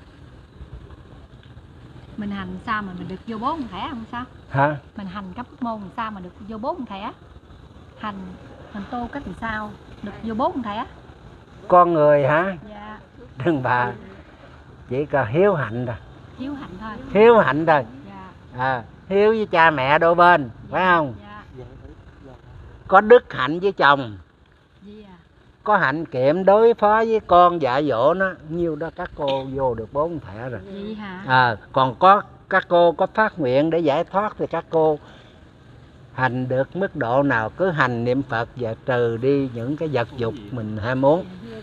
Mình hành sao mà mình được vô bốn thẻ không sao? Hả? Mình hành cấp môn sao mà được vô bốn thẻ? Hành mình tô cách làm sao được vô bốn thẻ? Con người hả? Dạ. Đừng bà, chỉ có hiếu hạnh thôi. Hiếu hạnh thôi. Hiếu hạnh thôi. Dạ. À, hiếu với cha mẹ đôi bên, phải không? Dạ. Có đức hạnh với chồng, Dạ. có hạnh kiệm đối phó với con, dạy dỗ nó, nhiêu đó các cô vô được bốn thẻ rồi. Vậy hả? À, còn có các cô có phát nguyện để giải thoát thì các cô hành được mức độ nào cứ hành niệm Phật và trừ đi những cái vật dục mình ham muốn.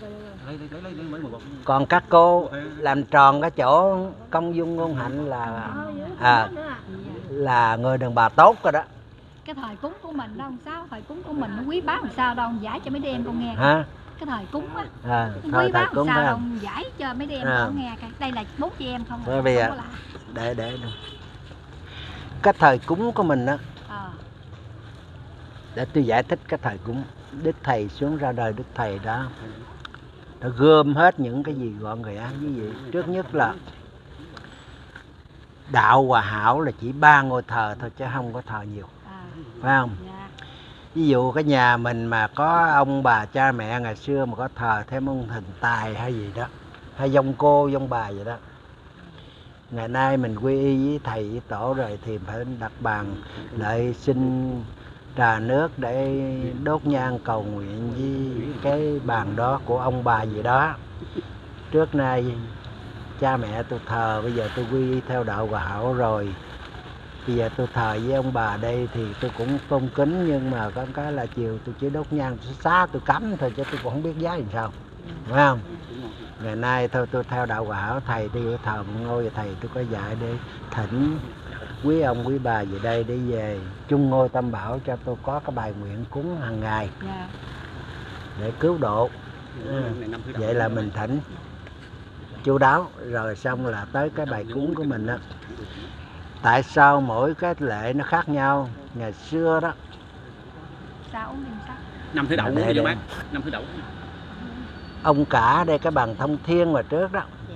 Còn các cô làm tròn cái chỗ công dung ngôn hạnh là à, là người đàn bà tốt rồi đó. Cái thời cúng của mình đâu sao, thời cúng của mình nó quý báu làm sao đâu, giải cho mấy đứa em con nghe. Hả? Cái thời cúng á, À, quý thôi báu thầy làm cúng sao phải đâu, không? giải cho mấy đứa em À. con nghe coi. Đây là bốn chị em không. Bởi vì không à, có lạ. để để cái thời cúng của mình á, Ờ. để tôi giải thích cái thời cúng. Đức thầy xuống ra đời, đức thầy đã đã gom hết những cái gì gọn ghẽ như vậy. Trước nhất là đạo Hòa Hảo là chỉ ba ngôi thờ thôi chứ không có thờ nhiều, À. phải không? Dạ. Ví dụ cái nhà mình mà có ông bà cha mẹ ngày xưa mà có thờ thêm ông thần tài hay gì đó, hay dông cô dông bà vậy đó, ngày nay mình quy y với thầy với tổ rồi thì phải đặt bàn lại xin trà nước để đốt nhang cầu nguyện với cái bàn đó của ông bà gì đó. Trước nay cha mẹ tôi thờ, bây giờ tôi quy y theo đạo Hòa Hảo rồi, bây giờ tôi thờ với ông bà đây thì tôi cũng tôn kính, nhưng mà có cái là chiều tôi chỉ đốt nhang, tôi xá tôi cắm thôi chứ tôi cũng không biết giá làm sao, phải không? Ngày nay thôi tôi theo đạo Hòa Hảo, thầy đi thờ một ngôi, thầy tôi có dạy để thỉnh quý ông quý bà về đây để về chung ngôi tam bảo cho tôi có cái bài nguyện cúng hàng ngày. Dạ. Để cứu độ. À, vậy là mình thỉnh chu đáo rồi xong là tới cái bài cúng của mình đó. Tại sao mỗi cái lễ nó khác nhau? Ngày xưa đó Sao uống đêm sắc? Năm thứ đậu Để- uống để- vô bác, năm thứ đậu. ông cả đây cái bàn thông thiên mà trước đó, Dạ.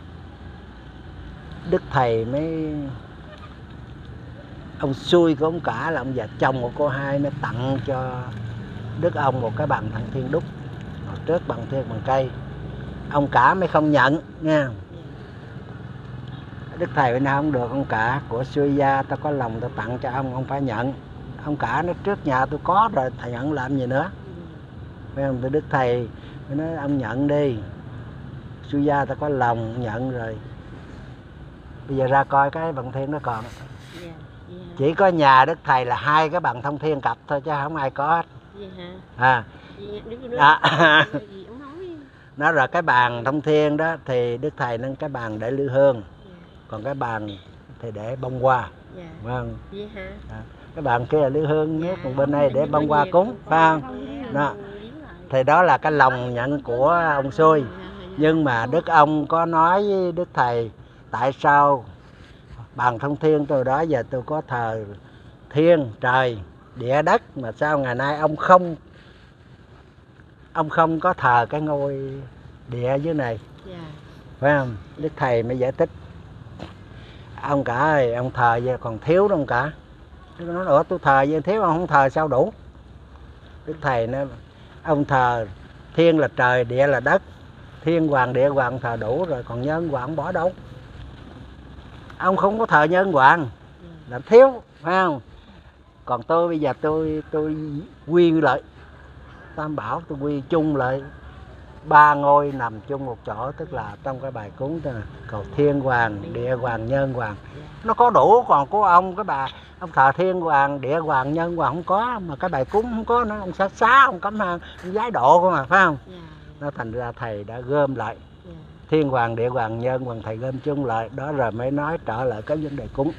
đức thầy mới ông xui của ông cả là ông già chồng của cô hai mới tặng cho đức ông một cái bàn thông thiên đúc. Hồi trước bằng thiên bằng cây, ông cả mới không nhận nha. Đức thầy bên nào không được, ông cả của xuôi gia tao có lòng tao tặng cho ông, ông phải nhận. Ông cả nó trước nhà tôi có rồi, thầy nhận làm gì nữa, phải không? Tôi đức thầy mới nói ông nhận đi, xuôi gia tao có lòng nhận rồi. Bây giờ ra coi cái bằng thiên nó còn, Dạ. Dạ. chỉ có nhà đức thầy là hai cái bằng thông thiên cặp thôi chứ không ai có hết. Dạ hả? À, Dạ, đứng nữa. à. Gì ông nói. Nó rồi cái bàn thông thiên đó thì đức thầy nâng cái bàn để lư hương, Dạ. còn cái bàn thì để bông hoa, Dạ. phải không? Dạ hả? Cái bàn kia là lư hương nhất, còn bên đây để Nhưng bông mà hoa nhiều cúng, không phải có, không? không Đó. có liếm lại. Thì đó là cái lòng nhận của ông xui. Nhưng mà đức ông có nói với đức thầy, tại sao bàn thông thiên tôi đó giờ tôi có thờ thiên trời địa đất, mà sao ngày nay ông không ông không có thờ cái ngôi địa dưới này, Dạ. phải không? Đức thầy mới giải thích, ông cả ơi, ông thờ vậy còn thiếu đâu ông cả. Đức nói ủa tôi thờ vậy thiếu, ông không thờ sao đủ? Đức thầy nói ông thờ thiên là trời, địa là đất, thiên hoàng địa hoàng thờ đủ rồi, còn nhân hoàng bỏ đâu? Ông không có thờ nhân hoàng là thiếu, phải không? Còn tôi bây giờ tôi tôi quy lại tam bảo, tôi quy chung lại ba ngôi nằm chung một chỗ, tức là trong cái bài cúng tức là cầu thiên hoàng địa hoàng nhân hoàng, nó có đủ. Còn của ông cái bà ông thờ thiên hoàng địa hoàng nhân hoàng không có, mà cái bài cúng không có nữa, ông xá xá ông cấm hàng ông giái độ không mà, phải không? Dạ. nó thành ra thầy đã gom lại Dạ. thiên hoàng, địa hoàng, nhân hoàng, thầy gom chung lại đó rồi mới nói trở lại cái vấn đề cúng.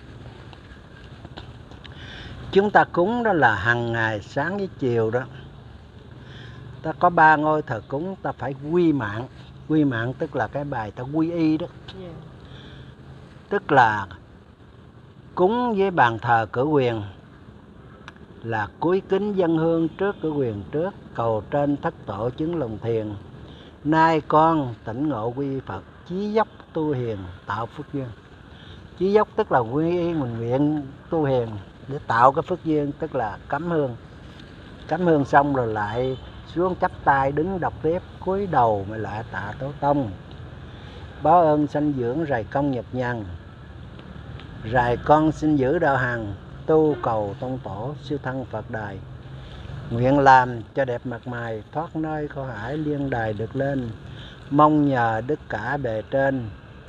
Chúng ta cúng đó là hàng ngày sáng với chiều đó, ta có ba ngôi thờ cúng, ta phải quy mạng. Quy mạng tức là cái bài ta quy y đó, Dạ. tức là cúng với bàn thờ cử quyền là cúi kính dân hương trước cử quyền trước, cầu trên thất tổ chứng lòng thiền. Nay con tỉnh ngộ quy y Phật, chí dốc tu hiền tạo phước duyên. Chí dốc tức là quy y mình nguyện tu hiền để tạo cái phước duyên, tức là cắm hương. Cắm hương xong rồi lại xuống chắp tay đứng đọc tiếp, cúi đầu mới lại tạ tổ tông. Báo ơn sanh dưỡng rày công nhật nhằn, rày con xin giữ đạo hằng, tu cầu tông tổ siêu thân Phật đài. Nguyện làm cho đẹp mặt mày, thoát nơi khổ hải liên đài được lên. Mong nhờ đức cả bề trên,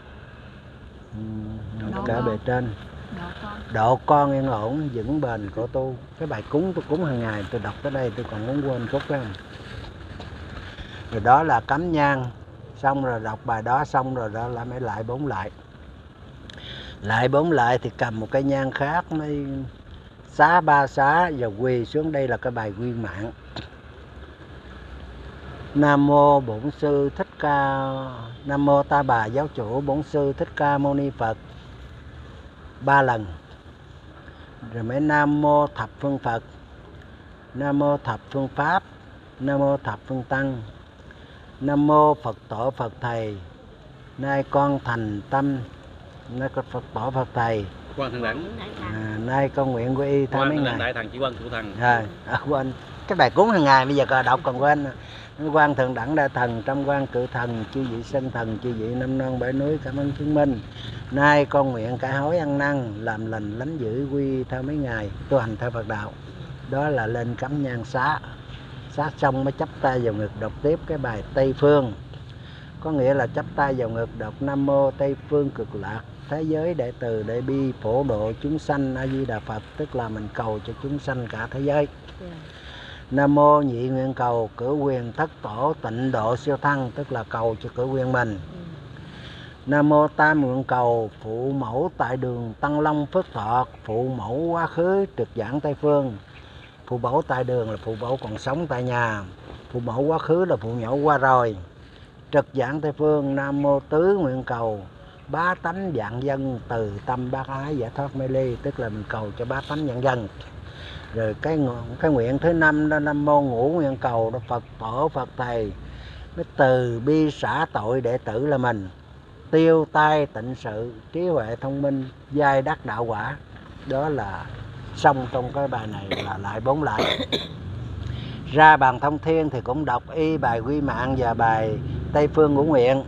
tất cả bề trên Độ con. độ con yên ổn vững bền của tu. Cái bài cúng tôi cúng hàng ngày, tôi đọc tới đây tôi còn muốn quên phút đó. Rồi đó là cắm nhang, xong rồi đọc bài đó xong rồi đó là mới lại bốn lại. Lại bốn lại thì cầm một cái nhang khác mới xá ba xá và quỳ xuống. Đây là cái bài quy mạng. Nam mô Bổn Sư Thích Ca, Nam mô Ta Bà Giáo Chủ Bổn Sư Thích Ca Mâu Ni Phật ba lần. Rồi mới Nam mô Thập Phương Phật, Nam mô Thập Phương Pháp, Nam mô Thập Phương Tăng, Nam mô Phật Tổ Phật Thầy. Nay con thành tâm, nay con Phật Tổ Phật Thầy. Quan Thượng Đẳng. À, nay con nguyện quy y theo mấy ngày. Đại thần chỉ quan thủ thần. Rồi, à, quên. Cái bài cúng hàng ngày bây giờ đọc còn quên. Quan Thượng Đẳng Đại Thần, trăm quan cự thần, chư vị sinh thần, chư vị năm non bảy núi, cảm ơn chứng minh. Nay con nguyện cải hối ăn năn, làm lành lánh dữ, quy theo mấy ngày, tu hành theo Phật đạo. Đó là lên cắm nhang xá. Xá xong mới chắp tay vào ngực đọc tiếp cái bài Tây Phương. Có nghĩa là chắp tay vào ngực đọc Nam mô Tây Phương Cực Lạc thế giới đại từ đại bi phổ độ chúng sanh A Di Đà Phật, tức là mình cầu cho chúng sanh cả thế giới. Yeah. Nam mô Nhị Nguyện Cầu cử quyền thất tổ tịnh độ siêu thân, tức là cầu cho cử quyền mình. Ừ. Nam mô Tam Nguyện Cầu phụ mẫu tại đường Tăng Long Phước Thọ, phụ mẫu quá khứ trực giảng Tây Phương. Phụ mẫu tại đường là phụ mẫu còn sống tại nhà, phụ mẫu quá khứ là phụ mẫu qua rồi. Trực giảng Tây Phương. Nam mô Tứ Nguyện Cầu bá tánh vạn dân từ tâm bác ái giải thoát mê ly, tức là mình cầu cho bá tánh vạn dân. Rồi cái cái nguyện thứ năm đó, Nam mô Ngũ Nguyện Cầu đó, Phật Tổ Phật Thầy mới từ bi xả tội đệ tử là mình, tiêu tai tịnh sự, trí huệ thông minh, giai đắc đạo quả. Đó là xong trong cái bài này là lại bốn lại. Ra bàn thông thiên thì cũng đọc y bài quy mạng và bài Tây Phương Ngũ Nguyện.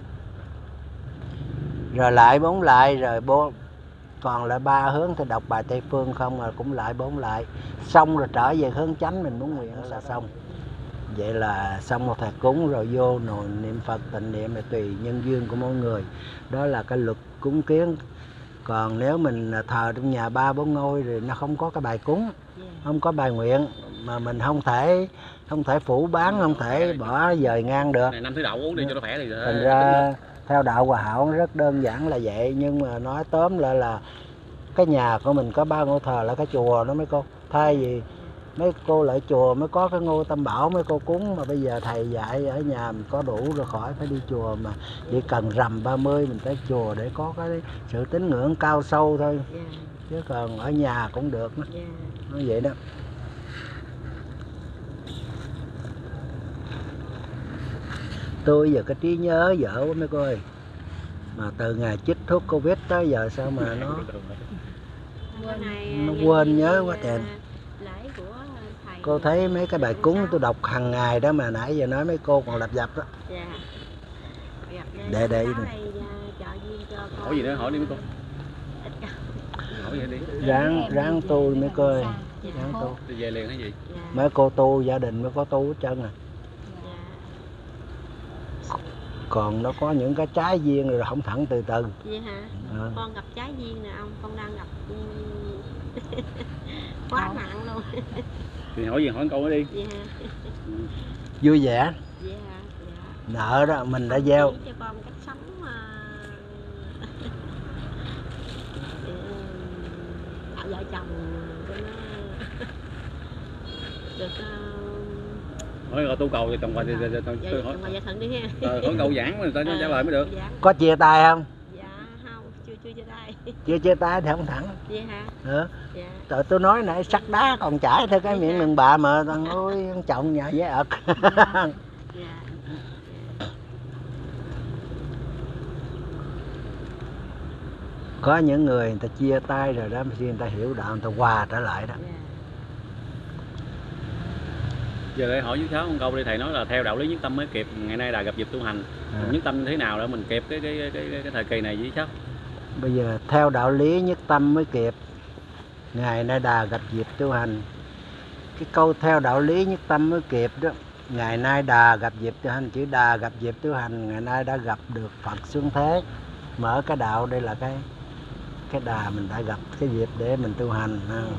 Rồi lại bốn lại, rồi bốn còn lại ba hướng thì đọc bài Tây Phương không, rồi cũng lại bốn lại. Xong rồi trở về hướng chánh mình muốn nguyện là xong. Vậy là xong một thầy cúng rồi vô nồi niệm Phật tịnh niệm là tùy nhân duyên của mỗi người. Đó là cái luật cúng kiến. Còn nếu mình thờ trong nhà ba bốn ngôi thì nó không có cái bài cúng, không có bài nguyện, mà mình không thể không thể phủ bán, không thể bỏ dời ngang được. Này, năm thứ đậu uống đi cho nó khỏe thì thành ra theo đạo Hòa Hảo rất đơn giản là vậy. Nhưng mà nói tóm lại là cái nhà của mình có ba ngôi thờ là cái chùa đó mấy cô. Thay vì mấy cô lại chùa mới có cái ngôi Tam Bảo mấy cô cúng, mà bây giờ thầy dạy ở nhà mình có đủ rồi, khỏi phải đi chùa, mà chỉ cần rằm ba mươi mình tới chùa để có cái sự tín ngưỡng cao sâu thôi. Yeah. Chứ còn ở nhà cũng được đó. Yeah. Nói vậy đó. Tôi giờ cái trí nhớ dở quá mấy cô ơi. Mà từ ngày chích thuốc Covid tới giờ sao mà nó Cái này, nó à, quên nhớ như, quá trời. à, lễ của thầy Cô thấy mấy cái bài cúng tôi đọc hàng ngày đó mà nãy giờ nói mấy cô còn lặp dập đó. Dạ. Gặp đây, Để đây báo nè. đây, à, chợ duyên cho con. hỏi gì nữa hỏi đi mấy cô, hỏi gì đi. Ráng ráng tu mấy cô ơi. Dạ. Ráng tu. Đi về liền hay gì? Dạ. Mấy cô tu gia đình mới có tu hết trơn à. Dạ. Còn nó có những cái trái duyên rồi không thẳng từ từ. Vậy hả? À. Con gặp trái duyên nè ông, con đang gặp ừ, quá nặng luôn. Thì hỏi gì hỏi câu đó đi. Vậy hả? Vui vẻ. Vậy hả? Dạ. nợ đó mình đã gieo. Chỉ cho con cách sống mà đạo vợ chồng cho nó được Hỏi rồi tu cầu thì chồng hoài thì tôi tôi hỏi hỏi dạ thận đi ha. hỏi câu giảng mà người ta trả lời mới được. Dạ. Có chia tay không? Dạ không, chưa chưa chia tay. Chưa chia tay thì không thẳng. Vậy hả? Ừ. Dạ. Trời, tôi nói nãy sắt đá còn chảy theo cái miệng đàn bà mà thằng ơi ông chồng nhà với ợt. Dạ. Dạ. Có những người người ta chia tay rồi đó, khi người ta hiểu đạo người ta hòa trở lại đó. Dạ. Giờ để hỏi chú Sáu một câu đi, thầy nói là theo đạo lý nhất tâm mới kịp, ngày nay Đà gặp dịp tu hành. À. Nhất tâm thế nào để mình kịp cái cái cái cái, cái thời kỳ này với Sáu? Bây giờ theo đạo lý nhất tâm mới kịp, ngày nay Đà gặp dịp tu hành. Cái câu theo đạo lý nhất tâm mới kịp đó, ngày nay Đà gặp dịp tu hành, chữ Đà gặp dịp tu hành, ngày nay đã gặp được Phật xuống thế, mở cái đạo, đây là cái cái Đà mình đã gặp cái dịp để mình tu hành.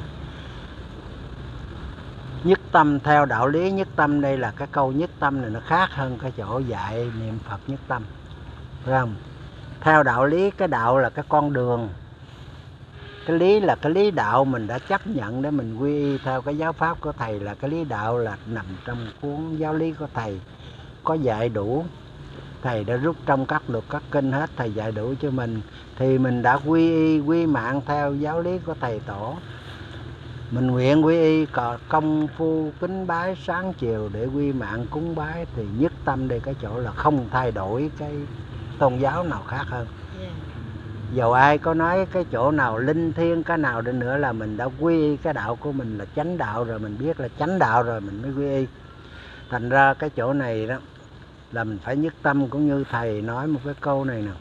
Nhất tâm theo đạo lý nhất tâm, đây là cái câu nhất tâm này nó khác hơn cái chỗ dạy niệm Phật nhất tâm, phải không? Theo đạo lý, cái đạo là cái con đường, cái lý là cái lý đạo mình đã chấp nhận để mình quy y theo cái giáo pháp của thầy, là cái lý đạo là nằm trong cuốn giáo lý của thầy, có dạy đủ. Thầy đã rút trong các luật các kinh hết, thầy dạy đủ cho mình thì mình đã quy y quy mạng theo giáo lý của thầy tổ. Mình nguyện quy y có công phu kính bái sáng chiều để quy mạng cúng bái, thì nhất tâm đây cái chỗ là không thay đổi cái tôn giáo nào khác hơn. Yeah. Dầu ai có nói cái chỗ nào linh thiêng cái nào đi nữa là mình đã quy y cái đạo của mình là chánh đạo rồi, mình biết là chánh đạo rồi mình mới quy y. Thành ra cái chỗ này đó là mình phải nhất tâm, cũng như thầy nói một cái câu này nè.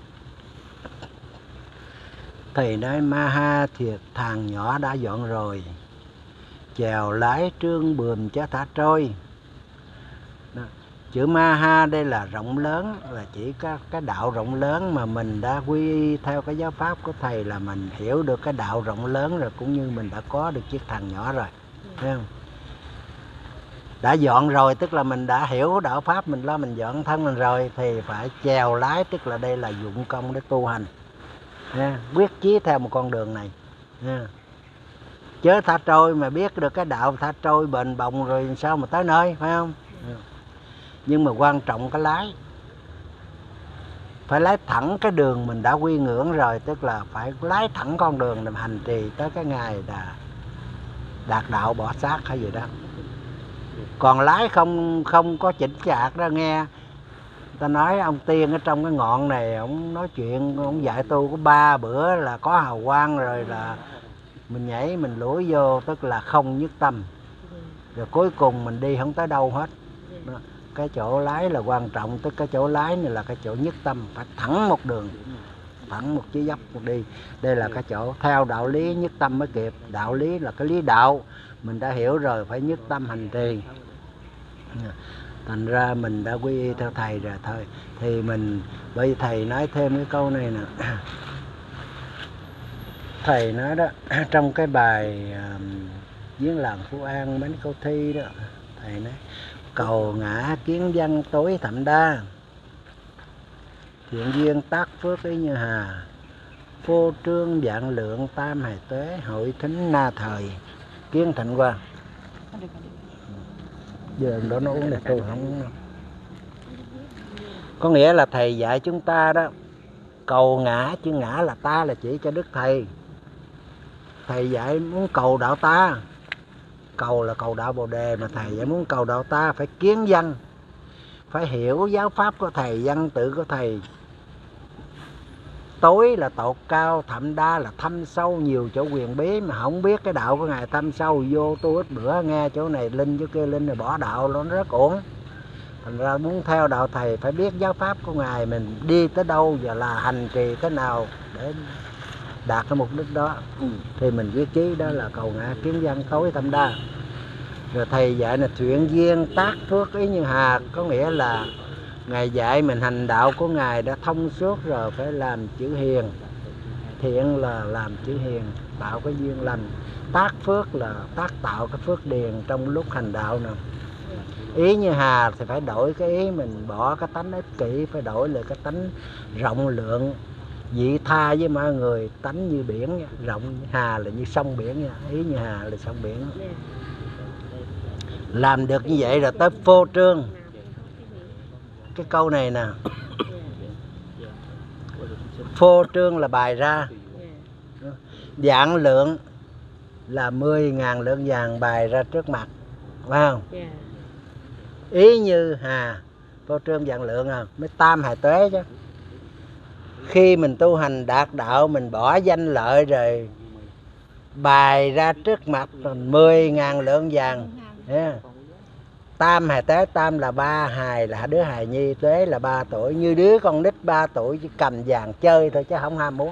Thầy nói ma ha thiệt thằng nhỏ đã dọn rồi, chèo lái trương bườm chớ thả trôi. Đó. Chữ ma ha đây là rộng lớn, là chỉ cái, cái đạo rộng lớn mà mình đã quy y theo cái giáo pháp của thầy, là mình hiểu được cái đạo rộng lớn rồi, cũng như mình đã có được chiếc thằng nhỏ rồi, thấy không? Đã dọn rồi tức là mình đã hiểu đạo pháp, mình lo mình dọn thân mình rồi thì phải chèo lái, tức là đây là dụng công để tu hành, nha, quyết chí theo một con đường này, nha. Chớ thả trôi, mà biết được cái đạo thả trôi bền bồng rồi sao mà tới nơi, phải không? Nhưng mà quan trọng cái lái, phải lái thẳng cái đường mình đã quy ngưỡng rồi, tức là phải lái thẳng con đường để hành trì tới cái ngày đã đạt đạo bỏ xác hay gì đó. Còn lái không không có chỉnh chạc đó, nghe ta nói ông Tiên ở trong cái ngọn này, ông nói chuyện, ông dạy tu có ba bữa là có hào quang rồi là mình nhảy mình lủi vô, tức là không nhất tâm, rồi cuối cùng mình đi không tới đâu hết. Đó. Cái chỗ lái là quan trọng, tức cái chỗ lái này là cái chỗ nhất tâm, phải thẳng một đường, thẳng một chí dốc một đi. Đây là cái chỗ theo đạo lý nhất tâm mới kịp. Đạo lý là cái lý đạo mình đã hiểu rồi, phải nhất tâm hành trì. Thành ra mình đã quy y theo thầy rồi thôi, thì mình, bởi thầy nói thêm cái câu này nè. Thầy nói đó, trong cái bài uh, Viếng làng Phú An mấy câu thi đó, thầy nói cầu ngã kiến văn tối thậm đa, thiện duyên tác phước ý như hà, phô trương vạn lượng tam hài tuế, hội thính na thời kiến thịnh quang. Giờ đó nó uống này tôi không uống đâu. Có nghĩa là thầy dạy chúng ta đó, cầu ngã, chứ ngã là ta, là chỉ cho Đức Thầy. Thầy dạy muốn cầu đạo ta, cầu là cầu đạo Bồ Đề, mà thầy dạy muốn cầu đạo ta phải kiến văn, phải hiểu giáo pháp của thầy, văn tự của thầy. Tối là tột cao, thậm đa là thâm sâu, nhiều chỗ quyền bí mà không biết cái đạo của ngài thâm sâu, vô tu ít bữa nghe chỗ này linh chỗ kia linh rồi bỏ đạo, nó rất uổng. Thành ra muốn theo đạo thầy phải biết giáo pháp của ngài, mình đi tới đâu và là hành trì thế nào để đạt cái mục đích đó, thì mình quyết chí đó là cầu ngã kiến văn tối thâm đa. Rồi thầy dạy là thiện duyên tác phước ý như hà, có nghĩa là ngài dạy mình hành đạo của ngài đã thông suốt rồi, phải làm chữ hiền. Thiện là làm chữ hiền, tạo cái duyên lành. Tác phước là tác tạo cái phước điền trong lúc hành đạo nè. Ý như Hà thì phải đổi cái ý, mình bỏ cái tánh ích kỷ, phải đổi lại cái tánh rộng lượng, vị tha với mọi người, tánh như biển nha. Rộng Hà là như sông biển nha, ý như Hà là sông biển. Làm được như vậy rồi tới phô trương. Cái câu này nè, phô trương là bày ra, vạn lượng là mười ngàn lượng vàng bày ra trước mặt, phải không? Ý như Hà, phô trương vạn lượng à, mới tam hài tuế chứ. Khi mình tu hành đạt đạo, mình bỏ danh lợi rồi bày ra trước mặt mười ngàn lượng vàng. Yeah. Tam hài tuế, tam là ba hài, là đứa hài nhi, tuế là ba tuổi. Như đứa con nít ba tuổi chỉ cầm vàng chơi thôi chứ không ham muốn.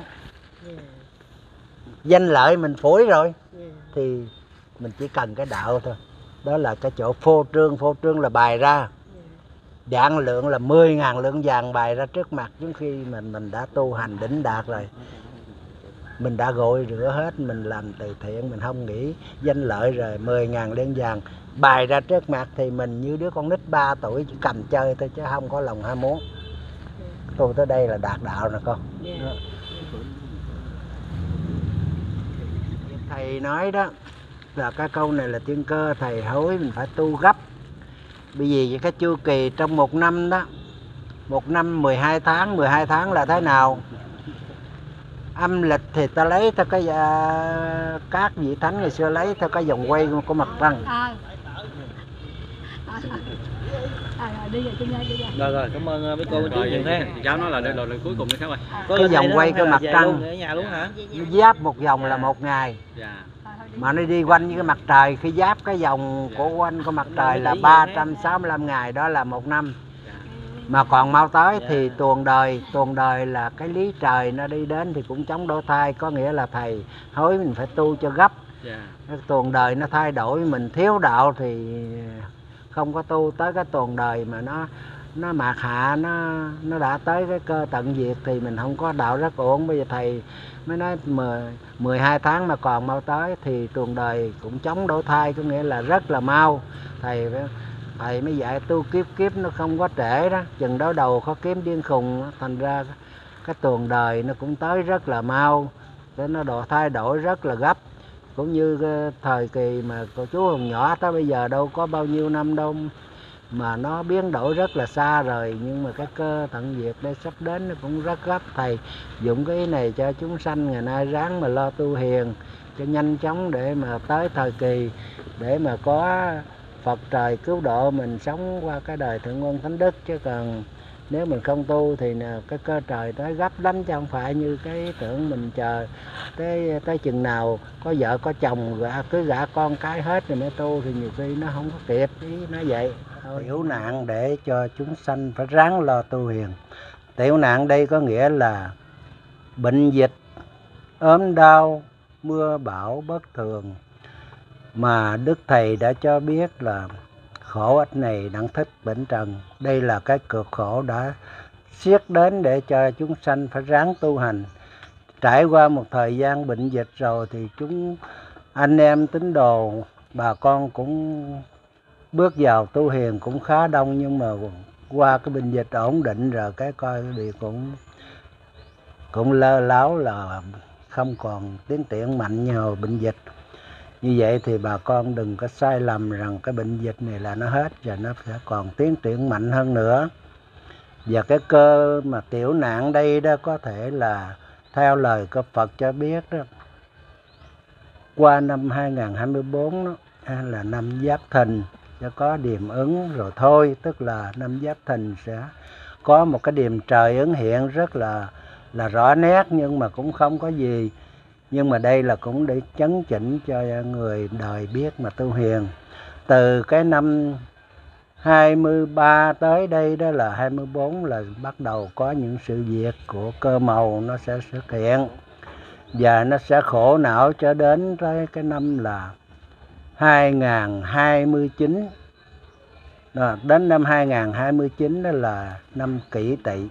Danh lợi mình phủi rồi thì mình chỉ cần cái đạo thôi. Đó là cái chỗ phô trương. Phô trương là bày ra, vạn lượng là mười ngàn lượng vàng bày ra trước mặt. Trước khi mình mình đã tu hành đỉnh đạt rồi, mình đã gội rửa hết, mình làm từ thiện, mình không nghĩ danh lợi rồi, mười ngàn lượng vàng bày ra trước mặt thì mình như đứa con nít ba tuổi chỉ cầm chơi thôi chứ không có lòng ham muốn. Tu tới đây là đạt đạo nè con. Yeah. Thầy nói đó là cái câu này là tiên cơ, thầy hối mình phải tu gấp. Bởi vì cái chu kỳ trong một năm đó, một năm mười hai tháng, mười hai tháng là thế nào? Âm lịch thì ta lấy theo cái uh, các vị thánh ngày xưa lấy theo cái vòng quay của mặt trăng. À. À, rồi, đi rồi, đi rồi rồi cảm ơn mấy cô chú nhiều ha. Cháu nói là đây là lời cuối cùng đi các bạn. Cái vòng quay cái mặt trăng ở nhà luôn hả? nó giáp một vòng là một ngày. Dạ. Mà nó đi quanh với cái mặt trời, khi giáp cái vòng của quanh của mặt trời là ba trăm sáu mươi lăm ngày, đó là một năm. Mà còn mau tới thì tuần đời, tuần đời là cái lý trời nó đi đến thì cũng chống đổ thai, có nghĩa là thầy hối mình phải tu cho gấp. Cái tuần đời nó thay đổi, mình thiếu đạo thì không có tu tới cái tuần đời mà nó nó mạt hạ, nó nó đã tới cái cơ tận diệt thì mình không có đạo rất ổn. Bây giờ thầy mới nói mười hai tháng mà còn mau tới thì tuần đời cũng chống đổ thai, có nghĩa là rất là mau. Thầy thầy mới dạy tu kiếp kiếp nó không có trễ đó, chừng đó đầu có kiếm điên khùng, thành ra cái tuần đời nó cũng tới rất là mau, để nó độ thay đổi rất là gấp. Cũng như cái thời kỳ mà cô chú hồi nhỏ tới bây giờ đâu có bao nhiêu năm đâu mà nó biến đổi rất là xa rồi, nhưng mà cái cơ tận diệt đây sắp đến nó cũng rất gấp. Thầy dụng cái ý này cho chúng sanh ngày nay ráng mà lo tu hiền cho nhanh chóng để mà tới thời kỳ để mà có Phật trời cứu độ mình sống qua cái đời thượng nguồn thánh đức. Chứ còn nếu mình không tu thì nè, cái cơ trời tới gấp lắm, chứ không phải như cái tưởng mình chờ tới tới chừng nào có vợ có chồng gả cứ gả con cái hết rồi mới tu thì nhiều khi nó không có kịp. Ý nói vậy. Tiểu nạn để cho chúng sanh phải ráng lo tu hiền. Tiểu nạn đây có nghĩa là bệnh dịch, ốm đau, mưa bão bất thường. Mà Đức Thầy đã cho biết là khổ ách này đặng thích bệnh trần. Đây là cái cực khổ đã siết đến để cho chúng sanh phải ráng tu hành. Trải qua một thời gian bệnh dịch rồi thì chúng anh em tín đồ, bà con cũng bước vào tu hiền cũng khá đông. Nhưng mà qua cái bệnh dịch ổn định rồi cái coi thì cũng cũng lơ láo là không còn tiến triển mạnh như hồi bệnh dịch. Như vậy thì bà con đừng có sai lầm rằng cái bệnh dịch này là nó hết và nó sẽ còn tiến triển mạnh hơn nữa. Và cái cơ mà tiểu nạn đây đó có thể là theo lời của Phật cho biết đó, qua năm hai nghìn không trăm hai mươi tư đó, là năm Giáp Thìn sẽ có điềm ứng rồi thôi. Tức là năm Giáp Thìn sẽ có một cái điềm trời ứng hiện rất là là rõ nét, nhưng mà cũng không có gì. Nhưng mà đây là cũng để chấn chỉnh cho người đời biết mà tu hiền. Từ cái năm hai mươi ba tới đây đó là hai mươi tư là bắt đầu có những sự việc của cơ màu nó sẽ xuất hiện. Và nó sẽ khổ não cho đến tới cái năm là hai nghìn không trăm hai mươi chín. Đó, đến năm hai nghìn không trăm hai mươi chín đó là năm Kỷ Tỵ.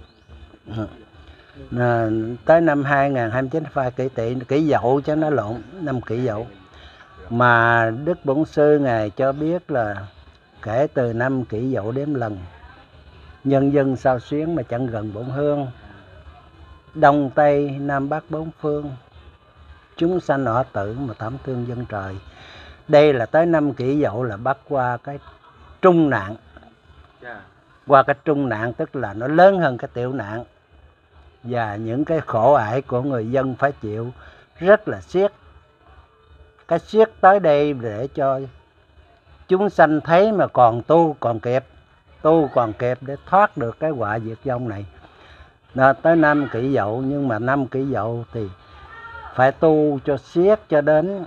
À, tới năm hai nghìn không trăm hai mươi chín phải Kỷ Tỵ, Kỷ Dậu cho nó lộn, năm Kỷ Dậu. Mà Đức Bổn Sư Ngài cho biết là kể từ năm Kỷ Dậu đếm lần, nhân dân sao xuyến mà chẳng gần bổn hương. Đông Tây Nam Bắc bốn phương, chúng sanh họ tử mà thảm thương dân trời. Đây là tới năm Kỷ Dậu là bắt qua cái trung nạn. Qua cái trung nạn tức là nó lớn hơn cái tiểu nạn. Và những cái khổ ải của người dân phải chịu rất là xiết. Cái xiết tới đây để cho chúng sanh thấy mà còn tu còn kịp. Tu còn kịp để thoát được cái họa diệt vong này. Nó tới năm Kỷ Dậu, nhưng mà năm Kỷ Dậu thì phải tu cho xiết cho đến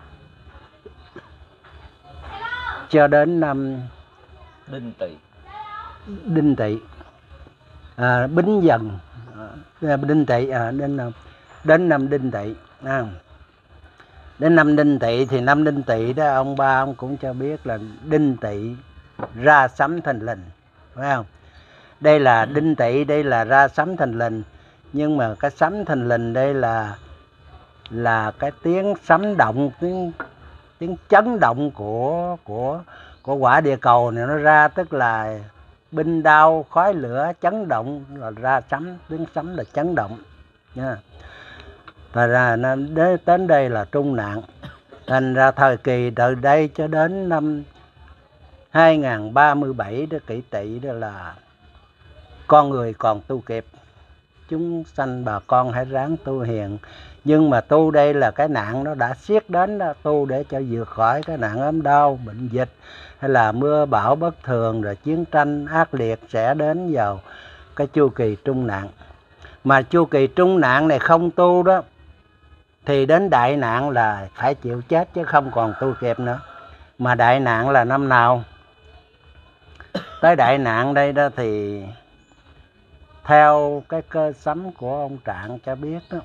cho đến năm Đinh Tỵ. Đinh Tỵ, à, Bính Dần, à, Đinh Tỵ, à, đến năm đến năm Đinh Tỵ, à. Đến năm Đinh Tỵ thì năm Đinh Tỵ đó ông ba ông cũng cho biết là Đinh Tỵ ra sấm thình lình, phải không? Đây là Đinh Tỵ, đây là ra sấm thình lình, nhưng mà cái sấm thình lình đây là là cái tiếng sấm động, tiếng tiếng chấn động của của của quả địa cầu này nó ra, tức là binh đao khói lửa chấn động là ra sấm, tiếng sấm là chấn động nha. Thật ra đến đây là trung nạn. Thành ra thời kỳ từ đây cho đến năm hai nghìn ba mươi bảy đó, Kỷ Tỵ đó là con người còn tu kịp. Chúng sanh bà con hãy ráng tu hiền. Nhưng mà tu đây là cái nạn nó đã xiết đến đó, tu để cho vượt khỏi cái nạn ốm đau, bệnh dịch hay là mưa bão bất thường, rồi chiến tranh ác liệt sẽ đến vào cái chu kỳ trung nạn. Mà chu kỳ trung nạn này không tu đó thì đến đại nạn là phải chịu chết chứ không còn tu kịp nữa. Mà đại nạn là năm nào? Tới đại nạn đây đó thì theo cái cơ sấm của ông Trạng cho biết đó,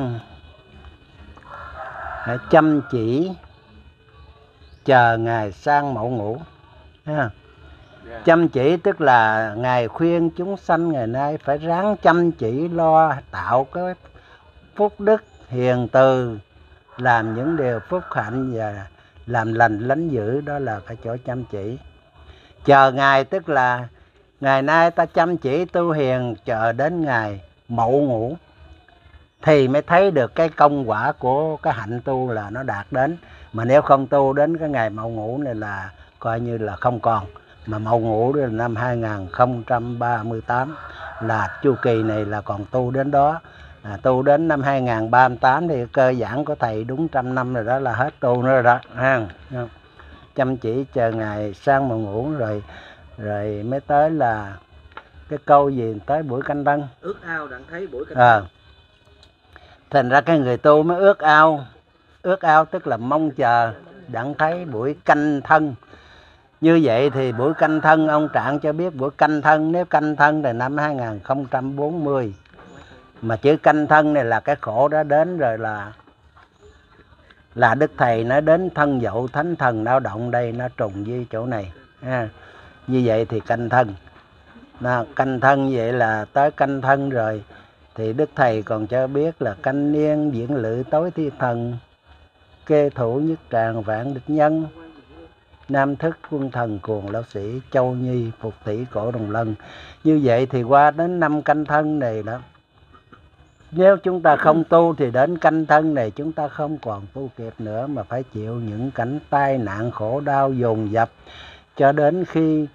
hãy chăm chỉ chờ ngày sang Mậu Ngũ. Yeah. Chăm chỉ tức là Ngài khuyên chúng sanh ngày nay phải ráng chăm chỉ lo tạo cái phúc đức hiền từ, làm những điều phúc hạnh và làm lành lánh dữ, đó là cái chỗ chăm chỉ. Chờ Ngài tức là ngày nay ta chăm chỉ tu hiền, chờ đến ngày Mậu Ngũ thì mới thấy được cái công quả của cái hạnh tu là nó đạt đến. Mà nếu không tu đến cái ngày Mậu Ngũ này là coi như là không còn. Mà Mậu Ngũ là năm hai nghìn không trăm ba mươi tám, là chu kỳ này là còn tu đến đó. À, tu đến năm hai nghìn ba mươi tám thì cơ bản của thầy đúng trăm năm rồi đó, là hết tu nữa rồi đó. Ha. Chăm chỉ chờ ngày sang Mậu Ngũ rồi rồi mới tới là cái câu gì tới buổi canh tân. Ước ao đặng thấy buổi canh à. tân. Thành ra cái người tu mới ước ao. Ước ao tức là mong chờ đặng thấy buổi canh thân. Như vậy thì buổi canh thân, ông Trạng cho biết buổi canh thân, nếu canh thân thì năm hai nghìn không trăm bốn mươi. Mà chữ canh thân này là cái khổ đó đến rồi, là là Đức Thầy nói đến thân Dậu thánh thần lao động, đây nó trùng với chỗ này. Ha. Như vậy thì canh thân. Nào, canh thân vậy là tới canh thân rồi thì Đức Thầy còn cho biết là canh niên diễn lự tối thi thần, kê thủ nhất tràng vạn địch nhân, nam thức quân thần cuồng lão sĩ, châu nhi phục tỷ cổ đồng lân. Như vậy thì qua đến năm canh thân này đó, nếu chúng ta không tu thì đến canh thân này chúng ta không còn tu kịp nữa, mà phải chịu những cảnh tai nạn khổ đau dồn dập cho đến khi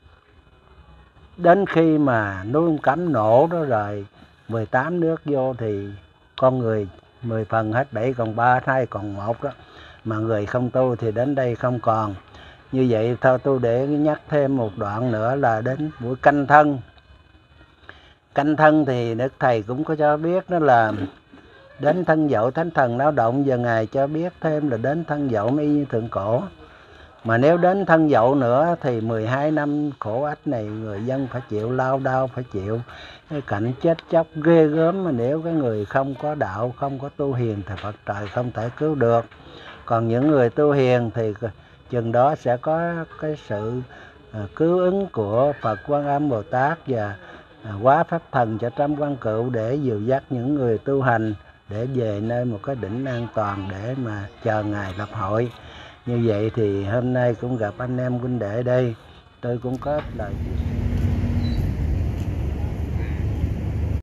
đến khi mà núi ông Cấm nổ đó rồi mười tám nước vô thì con người mười phần hết bảy còn ba, hai còn một đó. Mà người không tu thì đến đây không còn. Như vậy thôi tôi để nhắc thêm một đoạn nữa là đến buổi canh thân. Canh thân thì Đức Thầy cũng có cho biết đó là đến thân Dậu thánh thần lao động, giờ Ngài cho biết thêm là đến thân Dậu y như thượng cổ. Mà nếu đến thân Dậu nữa thì mười hai năm khổ ách này người dân phải chịu, lao đao phải chịu cái cảnh chết chóc ghê gớm. Mà nếu cái người không có đạo, không có tu hiền thì Phật trời không thể cứu được. Còn những người tu hiền thì chừng đó sẽ có cái sự cứu ứng của Phật Quan Âm Bồ Tát và Quá Pháp Thần cho trăm quan cựu để dìu dắt những người tu hành để về nơi một cái đỉnh an toàn để mà chờ Ngài lập hội. Như vậy thì hôm nay cũng gặp anh em huynh đệ đây tôi cũng có ít lời chia sẻ.